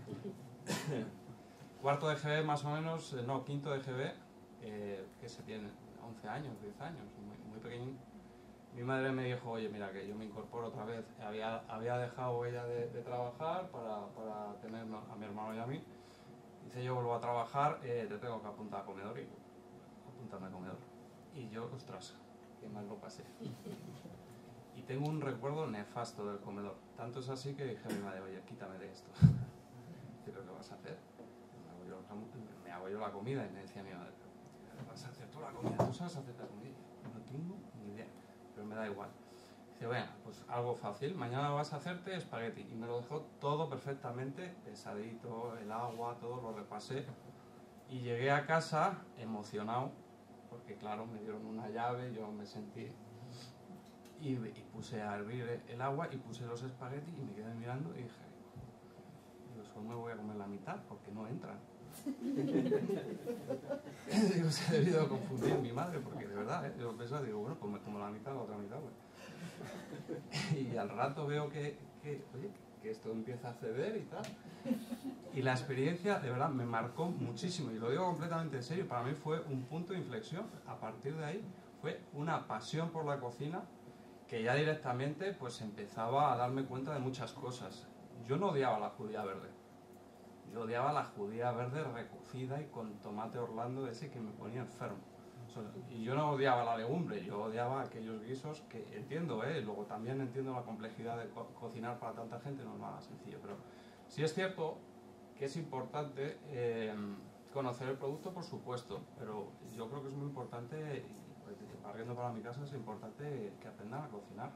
S4: Cuarto de GB más o menos, no, quinto de GB, que se tiene 11 años, 10 años, muy pequeño. Mi madre me dijo, oye, mira, que yo me incorporo otra vez. Había dejado ella de trabajar para tener a mi hermano y a mí. Dice, yo vuelvo a trabajar, te tengo que apuntar a comedor. Y apuntarme a comedor. Y yo, ostras, qué mal lo pasé. Y tengo un recuerdo nefasto del comedor. Tanto es así que dije a mi madre, oye, quítame de esto. ¿Pero qué vas a hacer? Me hago yo la comida. Y me decía mi madre, ¿qué vas a hacer tú la comida? ¿Tú sabes hacer la comida? No tengo ni idea. Pero me da igual. Dice, bueno, pues algo fácil, mañana vas a hacerte espagueti. Y me lo dejó todo perfectamente, pesadito, el agua, todo lo repasé. Y llegué a casa emocionado, porque claro, me dieron una llave, yo me sentí... Y puse a hervir el agua y puse los espaguetis y me quedé mirando y dije, solo me voy a comer la mitad porque no entran. Digo, se ha debido confundir mi madre, porque de verdad, yo pensaba, digo, bueno, pues me como la mitad, la otra mitad, pues. Y al rato veo oye, que esto empieza a ceder y tal. Y la experiencia, de verdad, me marcó muchísimo, y lo digo completamente en serio, para mí fue un punto de inflexión. A partir de ahí fue una pasión por la cocina, que ya directamente pues empezaba a darme cuenta de muchas cosas. Yo no odiaba la judía verde. Yo odiaba la judía verde recocida y con tomate Orlando ese que me ponía enfermo. Y yo no odiaba la legumbre, yo odiaba aquellos guisos que entiendo, luego también entiendo la complejidad de cocinar para tanta gente, no es nada sencillo, pero sí es cierto que es importante conocer el producto, por supuesto, pero yo creo que es muy importante, barriendo para mi casa, es importante que aprendan a cocinar.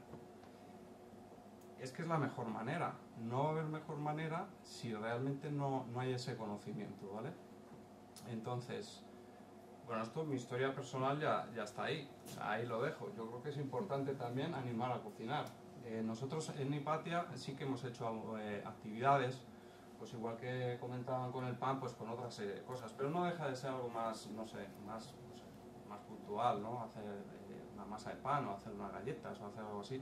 S4: Es que es la mejor manera. No va a haber mejor manera si realmente no hay ese conocimiento, ¿vale? Entonces, bueno, esto, mi historia personal ya está ahí. O sea, ahí lo dejo. Yo creo que es importante también animar a cocinar. Nosotros en Hipatia sí que hemos hecho actividades, pues igual que comentaban con el pan, pues con otras cosas. Pero no deja de ser algo más, no sé, más puntual, ¿no? Hacer una masa de pan o hacer unas galletas o hacer algo así.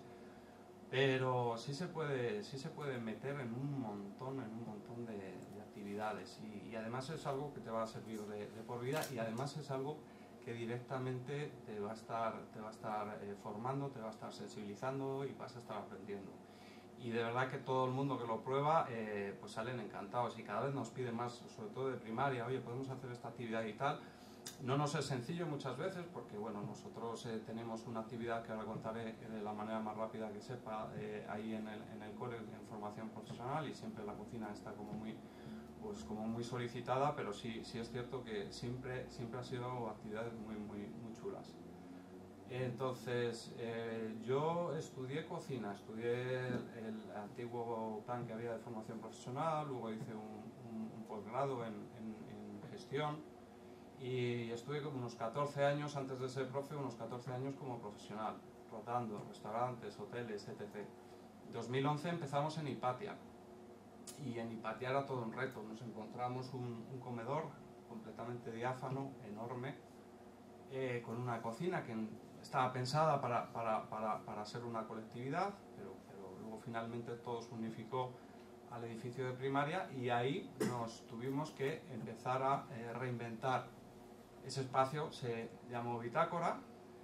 S4: Pero sí se puede meter en un montón de actividades, y además es algo que te va a servir de por vida, y además es algo que directamente te va a estar formando, te va a estar sensibilizando y vas a estar aprendiendo. Y de verdad que todo el mundo que lo prueba pues salen encantados, y cada vez nos piden más, sobre todo de primaria, oye, podemos hacer esta actividad y tal. No nos es sencillo muchas veces porque, bueno, nosotros tenemos una actividad que ahora contaré de la manera más rápida que sepa ahí en el cole, en formación profesional, y siempre la cocina está como muy solicitada, pero sí es cierto que siempre han sido actividades muy chulas. Entonces, yo estudié cocina, estudié el antiguo plan que había de formación profesional, luego hice un posgrado en gestión. Y estuve como unos 14 años, antes de ser profe, unos 14 años como profesional, rotando restaurantes, hoteles, etc. En 2011 empezamos en Hipatia, y en Hipatia era todo un reto. Nos encontramos un comedor completamente diáfano, enorme, con una cocina que estaba pensada para ser una colectividad, pero luego finalmente todo se unificó al edificio de primaria, y ahí nos tuvimos que empezar a reinventar. Ese espacio se llamó Bitácora,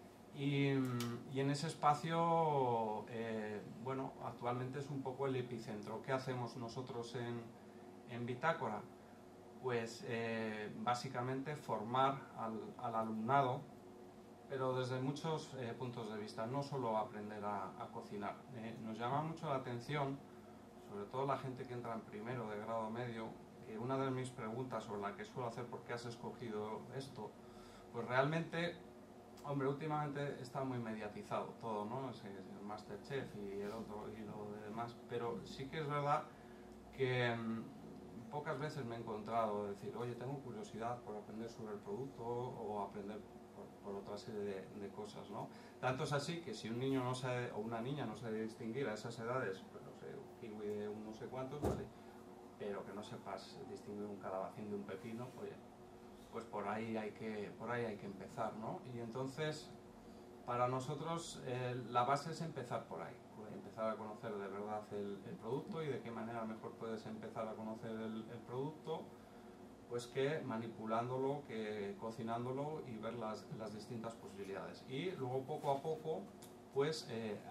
S4: y en ese espacio, bueno, actualmente es un poco el epicentro. ¿Qué hacemos nosotros en Bitácora? Pues básicamente formar al alumnado, pero desde muchos puntos de vista, no solo aprender a cocinar. Nos llama mucho la atención, sobre todo la gente que entra en primero de grado medio, que una de mis preguntas sobre la que suelo hacer por qué has escogido esto, pues realmente, hombre, últimamente está muy mediatizado todo, ¿no? El Masterchef y el otro y lo demás, pero sí que es verdad que pocas veces me he encontrado decir, oye, tengo curiosidad por aprender sobre el producto o aprender por otra serie de cosas, ¿no? Tanto es así que si un niño o una niña no sabe distinguir a esas edades, pues no sé, un kiwi de un no sé cuántos, ¿vale? Pero que no sepas distinguir un calabacín de un pepino, oye, pues por ahí hay que empezar, ¿no? Y entonces, para nosotros la base es empezar por ahí, empezar a conocer de verdad el producto, y de qué manera mejor puedes empezar a conocer el producto, pues que manipulándolo, que cocinándolo, y ver las distintas posibilidades. Y luego poco a poco, pues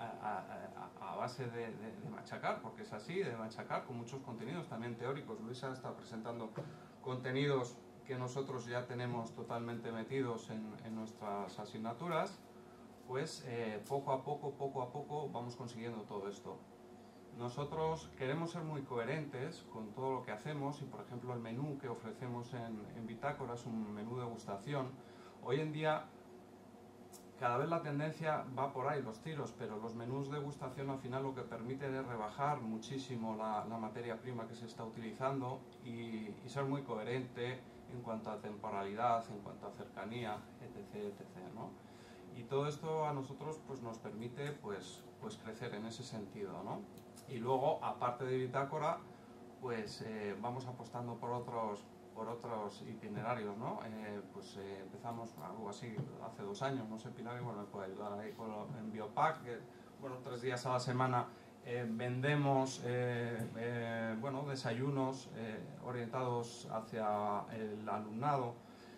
S4: a base de machacar, porque es así, de machacar con muchos contenidos también teóricos. Luisa está presentando contenidos que nosotros ya tenemos totalmente metidos en nuestras asignaturas, pues poco a poco vamos consiguiendo todo esto. Nosotros queremos ser muy coherentes con todo lo que hacemos, y por ejemplo el menú que ofrecemos en Bitácora es un menú de degustación. Hoy en día cada vez la tendencia va por ahí, los tiros, pero los menús de degustación al final lo que permiten es rebajar muchísimo la materia prima que se está utilizando, y ser muy coherente en cuanto a temporalidad, en cuanto a cercanía, etc., ¿no? Y todo esto a nosotros pues nos permite pues crecer en ese sentido, ¿no? Y luego, aparte de Bitácora, pues vamos apostando por otros por otros itinerarios, ¿no? Empezamos algo así hace 2 años, no sé, Pilar, igual me puede ayudar ahí en Biopack, que, bueno, 3 días a la semana vendemos desayunos orientados hacia el alumnado,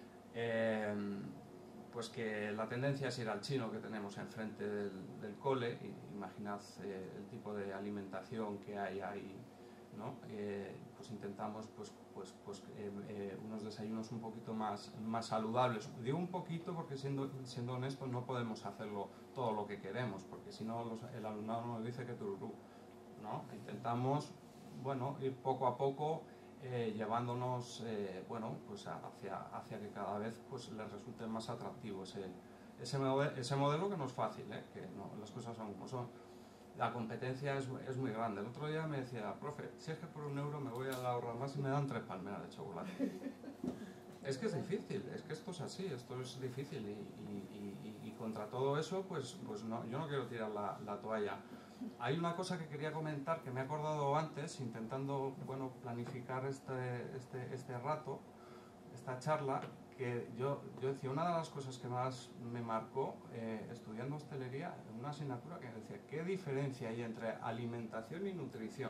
S4: pues que la tendencia es ir al chino que tenemos enfrente del cole. Imaginad el tipo de alimentación que hay ahí, ¿no? Pues intentamos unos desayunos un poquito más saludables. Digo un poquito porque siendo honestos no podemos hacerlo todo lo que queremos, porque si no el alumnado nos dice que tururú, ¿no? Intentamos, bueno, ir poco a poco llevándonos hacia que cada vez pues les resulte más atractivo ese modelo, que no es fácil, que no, las cosas son como son. La competencia es muy grande. El otro día me decía, profe, si es que por 1 euro me voy a ahorrar más y me dan 3 palmeras de chocolate. Es que es difícil, es que esto es así, esto es difícil y contra todo eso, pues no, yo no quiero tirar la toalla. Hay una cosa que quería comentar que me he acordado antes, intentando, bueno, planificar este rato, esta charla, que yo decía, una de las cosas que más me marcó estudiando hostelería, una asignatura que decía, ¿qué diferencia hay entre alimentación y nutrición?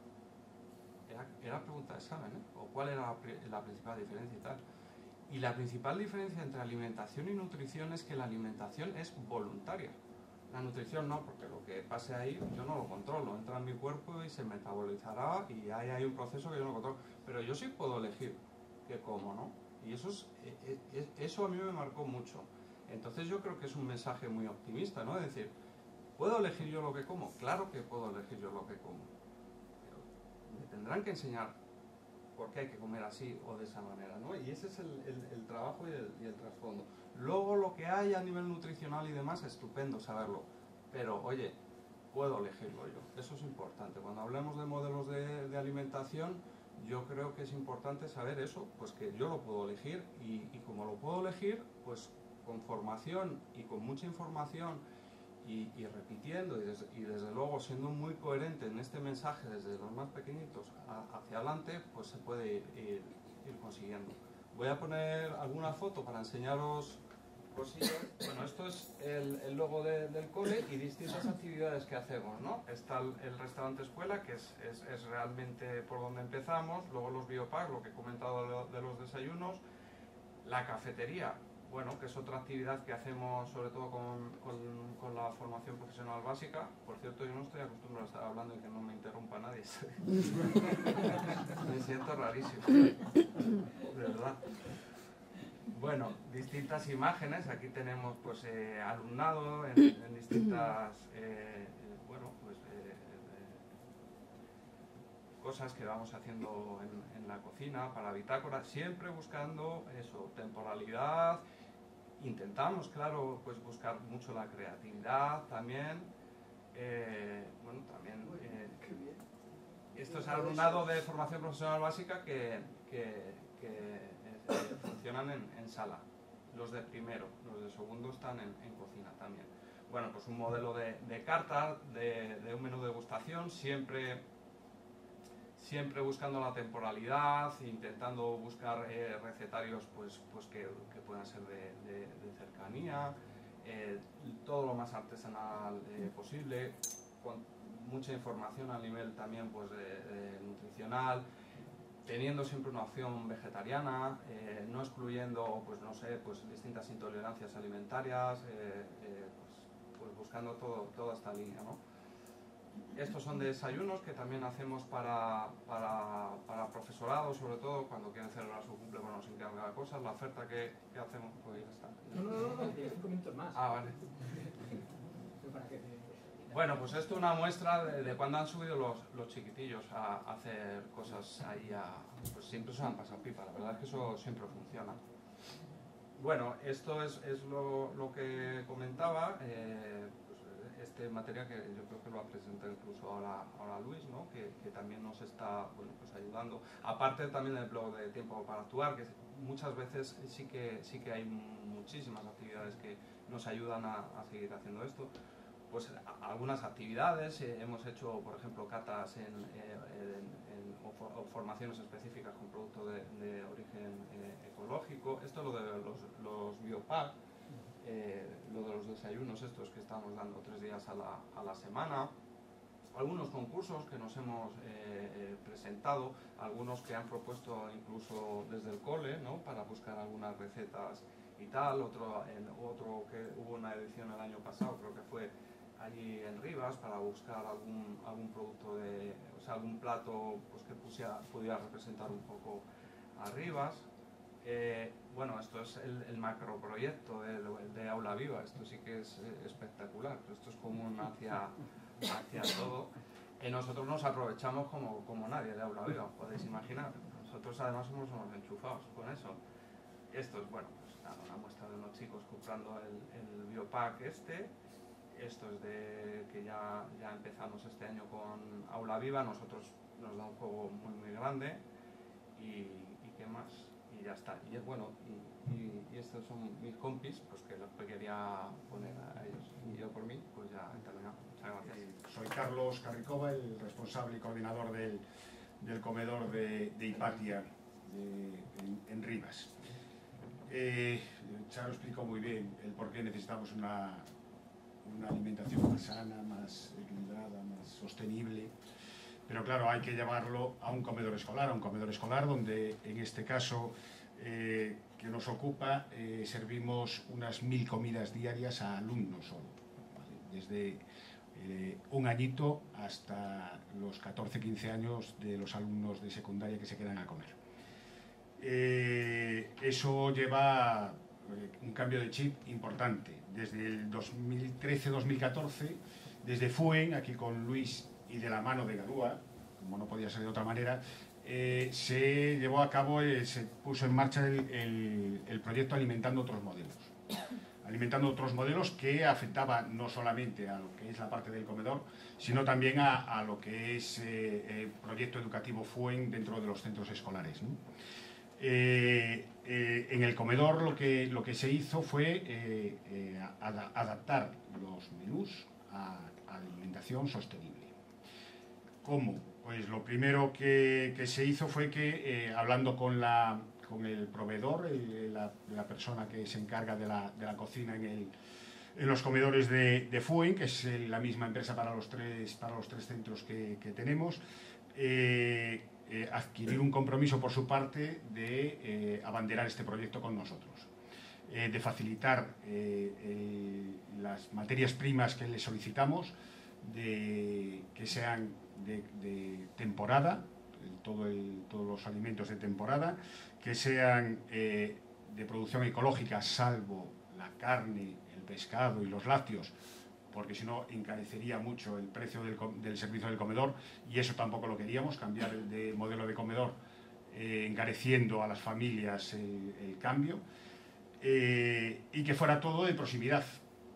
S4: Era pregunta de examen, o cuál era la principal diferencia y tal. Y la principal diferencia entre alimentación y nutrición es que la alimentación es voluntaria. La nutrición no, porque lo que pase ahí yo no lo controlo, entra en mi cuerpo y se metabolizará y hay un proceso que yo no controlo. Pero yo sí puedo elegir qué como, ¿no? Y eso a mí me marcó mucho. Entonces yo creo que es un mensaje muy optimista, ¿no? Es decir, ¿puedo elegir yo lo que como? Claro que puedo elegir yo lo que como. Pero me tendrán que enseñar por qué hay que comer así o de esa manera, ¿no? Y ese es el trabajo y el trasfondo. Luego lo que hay a nivel nutricional y demás, estupendo saberlo. Pero, oye, puedo elegirlo yo. Eso es importante. Cuando hablemos de modelos de alimentación, yo creo que es importante saber eso, pues que yo lo puedo elegir y como lo puedo elegir, pues con formación y con mucha información y repitiendo y desde luego siendo muy coherente en este mensaje desde los más pequeñitos hacia adelante, pues se puede ir consiguiendo. Voy a poner alguna foto para enseñaros cosillas. Bueno, esto es el logo del cole y distintas actividades que hacemos, ¿no? Está el restaurante escuela, que es realmente por donde empezamos, luego los biopacks, lo que he comentado de los desayunos, la cafetería, bueno, que es otra actividad que hacemos sobre todo con la formación profesional básica. Por cierto, yo no estoy acostumbrado a estar hablando y que no me interrumpa nadie. Me siento rarísimo, de verdad. Bueno, distintas imágenes, aquí tenemos pues alumnado en distintas cosas que vamos haciendo en la cocina para bitácora, siempre buscando eso, temporalidad. Intentamos, claro, pues buscar mucho la creatividad también. Esto es alumnado de formación profesional básica que funcionan en sala. Los de primero, los de segundo están en cocina también. Bueno, pues un modelo de carta, de un menú de degustación, siempre buscando la temporalidad, intentando buscar recetarios pues que puedan ser de cercanía, todo lo más artesanal posible, con mucha información a nivel también pues nutricional, teniendo siempre una opción vegetariana, no excluyendo pues no sé, pues distintas intolerancias alimentarias, pues buscando toda esta línea, ¿no? Estos son desayunos que también hacemos para profesorado, sobre todo cuando quieren celebrar su cumple, bueno, nos encarga de cosas. La oferta que hacemos, pues ya está.
S1: No, 5 minutos más.
S4: Ah, vale. Bueno, pues esto es una muestra de cuando han subido los chiquitillos a hacer cosas ahí, pues siempre se han pasado pipa, la verdad es que eso siempre funciona. Bueno, esto es lo que comentaba. Este material que yo creo que lo ha presentado incluso ahora Luis, ¿no? que también nos está pues ayudando, aparte también del blog de Tiempo para Actuar, que muchas veces sí que hay muchísimas actividades que nos ayudan a seguir haciendo esto. pues algunas actividades, hemos hecho, por ejemplo, catas o formaciones específicas con productos de origen ecológico. Esto es lo de los biopack, lo de los desayunos estos que estamos dando 3 días a la semana. Algunos concursos que nos hemos presentado, algunos que han propuesto incluso desde el cole, ¿no?, para buscar algunas recetas y tal. Otro que hubo una edición el año pasado, creo que fue allí en Rivas, para buscar algún producto o sea, algún plato pues, que pudiera representar un poco a Rivas. Bueno, esto es el macroproyecto de Aula Viva. Esto sí que es espectacular. Esto es común hacia todo. Nosotros nos aprovechamos como nadie de Aula Viva, podéis imaginar. Nosotros además somos unos enchufados con eso. Esto es, bueno, pues nada, una muestra de unos chicos comprando el biopack este. Esto es que ya empezamos este año con Aula Viva. Nosotros nos da un juego muy grande y qué más, y ya está. Y es bueno, y estos son mis compis, pues que los quería poner a ellos. Y yo por mí, pues ya he terminado. Muchas gracias.
S5: Soy Carlos Carricova, el responsable y coordinador del comedor de Hipatia en Rivas. Charo explicó muy bien el por qué necesitamos una alimentación más sana, más equilibrada, más sostenible, pero claro, hay que llevarlo a un comedor escolar donde en este caso que nos ocupa servimos unas 1000 comidas diarias a alumnos solo, ¿vale? Desde un añito hasta los 14-15 años de los alumnos de secundaria que se quedan a comer. Eso lleva un cambio de chip importante. Desde el 2013-2014, desde FUEN, aquí con Luis y de la mano de Gadúa, como no podía ser de otra manera, se llevó a cabo, se puso en marcha el proyecto Alimentando Otros Modelos. Alimentando Otros Modelos, que afectaba no solamente a lo que es la parte del comedor, sino también a lo que es el proyecto educativo FUEN dentro de los centros escolares, ¿no? En el comedor lo que se hizo fue adaptar los menús a alimentación sostenible. ¿Cómo? Pues lo primero que se hizo fue que hablando con el proveedor, la persona que se encarga de la cocina en los comedores de FUEN, que es la misma empresa para los tres centros que tenemos, adquirir un compromiso por su parte de abanderar este proyecto con nosotros, de facilitar las materias primas que le solicitamos, que sean de temporada, todos los alimentos de temporada, que sean de producción ecológica, salvo la carne, el pescado y los lácteos, porque si no encarecería mucho el precio del servicio del comedor, y eso tampoco lo queríamos, cambiar de modelo de comedor encareciendo a las familias el cambio, y que fuera todo de proximidad.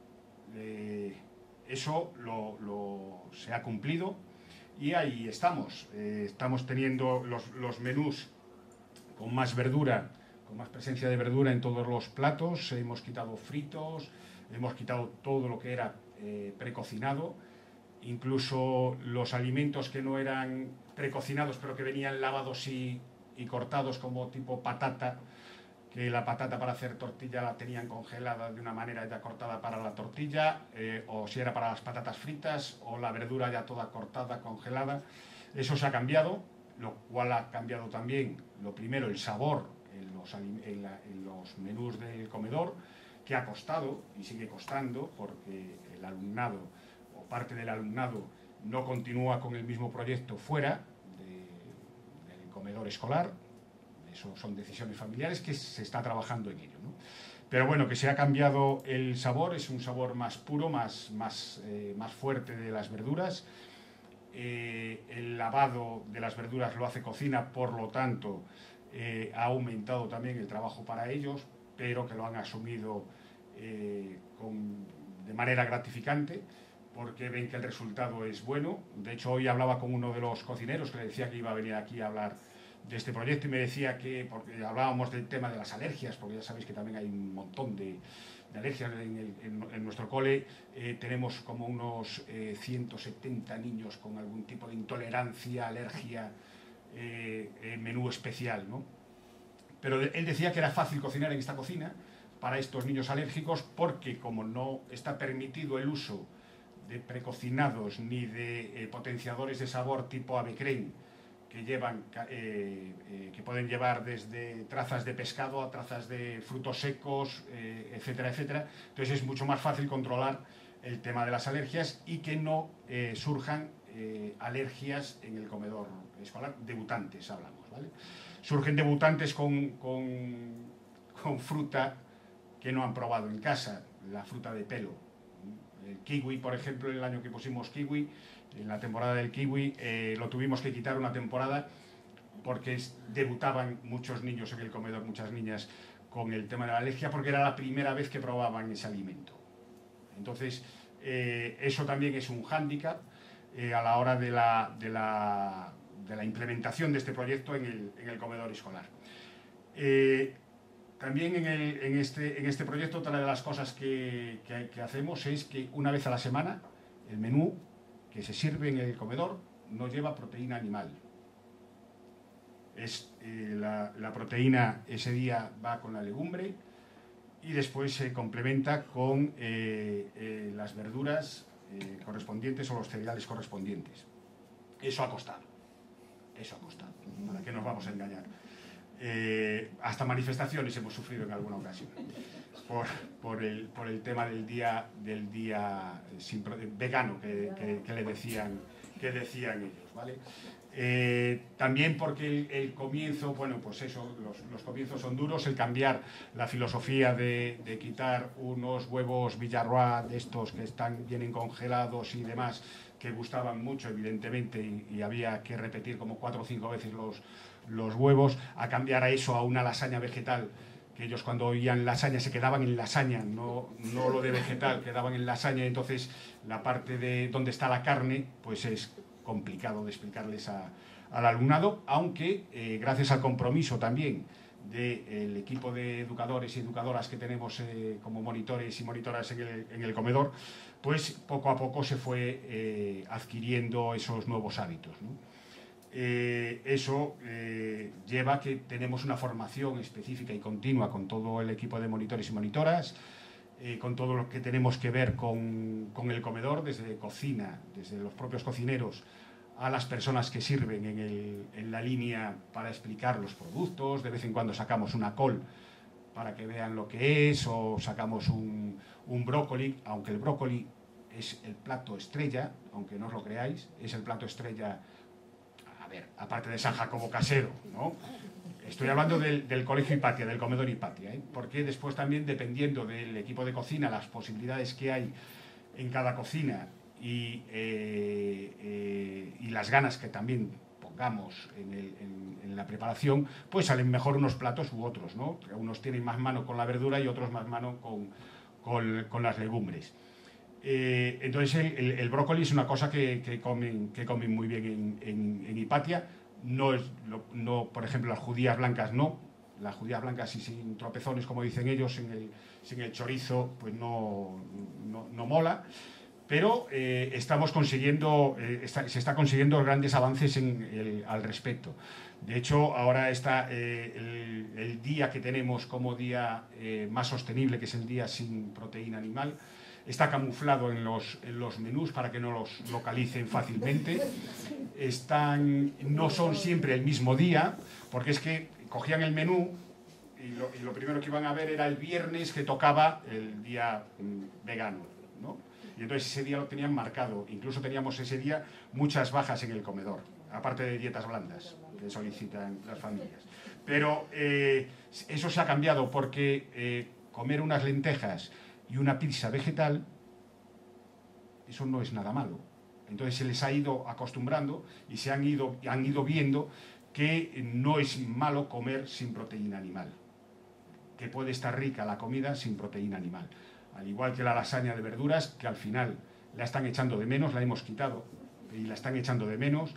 S5: Eso se ha cumplido y ahí estamos. Estamos teniendo los menús con más verdura, con más presencia de verdura en todos los platos. Hemos quitado fritos, hemos quitado todo lo que era precocinado, incluso los alimentos que no eran precocinados pero que venían lavados y cortados, como tipo patata, que la patata para hacer tortilla la tenían congelada de una manera ya cortada para la tortilla, o si era para las patatas fritas, o la verdura ya toda cortada, congelada. Eso se ha cambiado, lo cual ha cambiado también, lo primero, el sabor en los menús del comedor, que ha costado y sigue costando, porque el alumnado o parte del alumnado no continúa con el mismo proyecto fuera del comedor escolar. Eso son decisiones familiares que se está trabajando en ello, ¿no? Pero bueno, que se ha cambiado el sabor, es un sabor más puro, más fuerte de las verduras. El lavado de las verduras lo hace cocina, por lo tanto ha aumentado también el trabajo para ellos, pero que lo han asumido de manera gratificante, porque ven que el resultado es bueno. De hecho, hoy hablaba con uno de los cocineros que le decía que iba a venir aquí a hablar este proyecto y me decía que, porque hablábamos del tema de las alergias, porque ya sabéis que también hay un montón de alergias en nuestro cole. Tenemos como unos 170 niños con algún tipo de intolerancia, alergia, menú especial, ¿no? Pero él decía que era fácil cocinar en esta cocina para estos niños alérgicos, porque como no está permitido el uso de precocinados ni de potenciadores de sabor tipo ave creme, que llevan, que pueden llevar desde trazas de pescado a trazas de frutos secos, etcétera, etcétera. Entonces es mucho más fácil controlar el tema de las alergias y que no surjan alergias en el comedor escolar. Debutantes hablamos, ¿vale? Surgen debutantes con fruta que no han probado en casa, la fruta de pelo. El kiwi, por ejemplo, el año que pusimos kiwi, en la temporada del kiwi, lo tuvimos que quitar una temporada porque debutaban muchos niños en el comedor, muchas niñas, con el tema de la alergia, porque era la primera vez que probaban ese alimento. Entonces, eso también es un hándicap a la hora de la implementación de este proyecto en el comedor escolar. También en este proyecto, otra de las cosas que hacemos es que una vez a la semana el menú que se sirve en el comedor no lleva proteína animal. La proteína ese día va con la legumbre y después se complementa con las verduras correspondientes o los cereales correspondientes. Eso ha costado, ¿para qué nos vamos a engañar? Hasta manifestaciones hemos sufrido en alguna ocasión por el tema del día vegano que decían ellos, ¿vale? También porque el comienzo, bueno, pues eso, los comienzos son duros, el cambiar la filosofía de quitar unos huevos Villarroa de estos que vienen congelados y demás, que gustaban mucho evidentemente y había que repetir como 4 o 5 veces los huevos, a cambiar a eso, a una lasaña vegetal, que ellos cuando oían lasaña se quedaban en lasaña, no lo de vegetal, quedaban en lasaña. Entonces la parte de donde está la carne pues es complicado de explicarles al alumnado, aunque gracias al compromiso también del equipo de educadores y educadoras que tenemos como monitores y monitoras en el comedor, pues poco a poco se fue adquiriendo esos nuevos hábitos, ¿no? Eso lleva a que tenemos una formación específica y continua con todo el equipo de monitores y monitoras, con todo lo que tenemos que ver con el comedor, desde cocina, desde los propios cocineros, a las personas que sirven en la línea para explicar los productos. De vez en cuando sacamos una col para que vean lo que es, o sacamos un brócoli, aunque el brócoli es el plato estrella, aunque no os lo creáis, es el plato estrella, aparte de San Jacobo casero, ¿no? Estoy hablando del colegio Hipatia, del comedor Hipatia, ¿eh? Porque después también, dependiendo del equipo de cocina, las posibilidades que hay en cada cocina y las ganas que también pongamos en la preparación, pues salen mejor unos platos u otros, ¿no? Unos tienen más mano con la verdura y otros más mano con las legumbres. Entonces el brócoli es una cosa que comen muy bien en Hipatia. No, por ejemplo, las judías blancas no. Las judías blancas y sin tropezones, como dicen ellos, sin el chorizo, pues no mola. Pero estamos consiguiendo, se está consiguiendo grandes avances al respecto. De hecho, ahora está el día que tenemos como día más sostenible, que es el día sin proteína animal. Está camuflado en los menús para que no los localicen fácilmente. No son siempre el mismo día, porque es que cogían el menú y lo primero que iban a ver era el viernes, que tocaba el día vegano, ¿no? Y entonces ese día lo tenían marcado. Incluso teníamos ese día muchas bajas en el comedor, aparte de dietas blandas que solicitan las familias. Pero eso se ha cambiado, porque comer unas lentejas y una pizza vegetal, eso no es nada malo. Entonces se les ha ido acostumbrando y han ido viendo que no es malo comer sin proteína animal, que puede estar rica la comida sin proteína animal. Al igual que la lasaña de verduras, que al final la están echando de menos, la hemos quitado y la están echando de menos,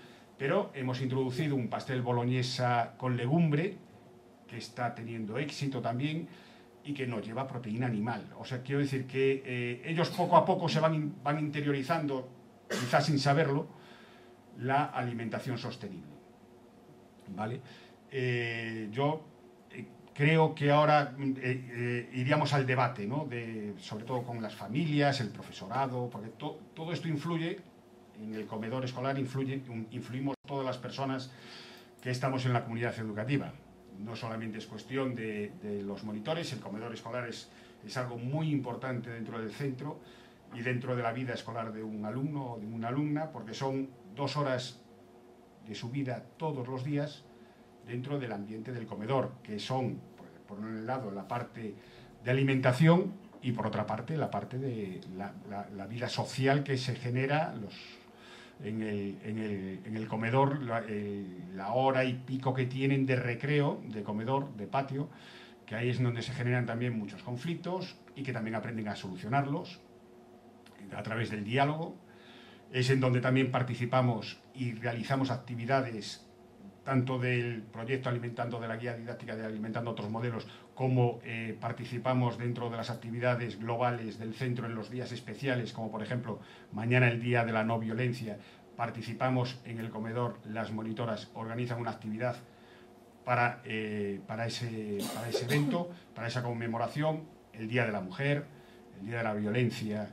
S5: pero hemos introducido un pastel boloñesa con legumbre, que está teniendo éxito también, y que no lleva proteína animal. O sea, quiero decir que ellos poco a poco se van interiorizando, quizás sin saberlo, la alimentación sostenible. ¿Vale? Yo creo que ahora iríamos al debate, ¿no? Sobre todo con las familias, el profesorado, porque todo esto influye, en el comedor escolar influimos todas las personas que estamos en la comunidad educativa. No solamente es cuestión de los monitores, el comedor escolar es algo muy importante dentro del centro y dentro de la vida escolar de un alumno o de una alumna, porque son 2 horas de su vida todos los días dentro del ambiente del comedor, que son, por un lado, la parte de alimentación y por otra parte la parte de la vida social que se genera en el comedor, la hora y pico que tienen de recreo, de comedor, de patio, que ahí es donde se generan también muchos conflictos y que también aprenden a solucionarlos a través del diálogo. Es en donde también participamos y realizamos actividades tanto del proyecto Alimentando, de la guía didáctica de Alimentando Otros Modelos, como participamos dentro de las actividades globales del centro en los días especiales, como por ejemplo mañana el Día de la No Violencia. Participamos en el comedor, las monitoras organizan una actividad para ese evento, para esa conmemoración, el Día de la Mujer, el Día de la Violencia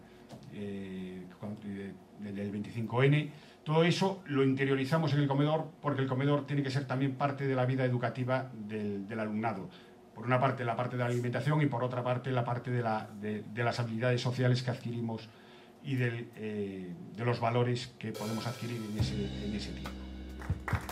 S5: del 25N. Todo eso lo interiorizamos en el comedor, porque el comedor tiene que ser también parte de la vida educativa del alumnado. Por una parte la parte de la alimentación y por otra parte la parte de las habilidades sociales que adquirimos y de los valores que podemos adquirir en ese tiempo.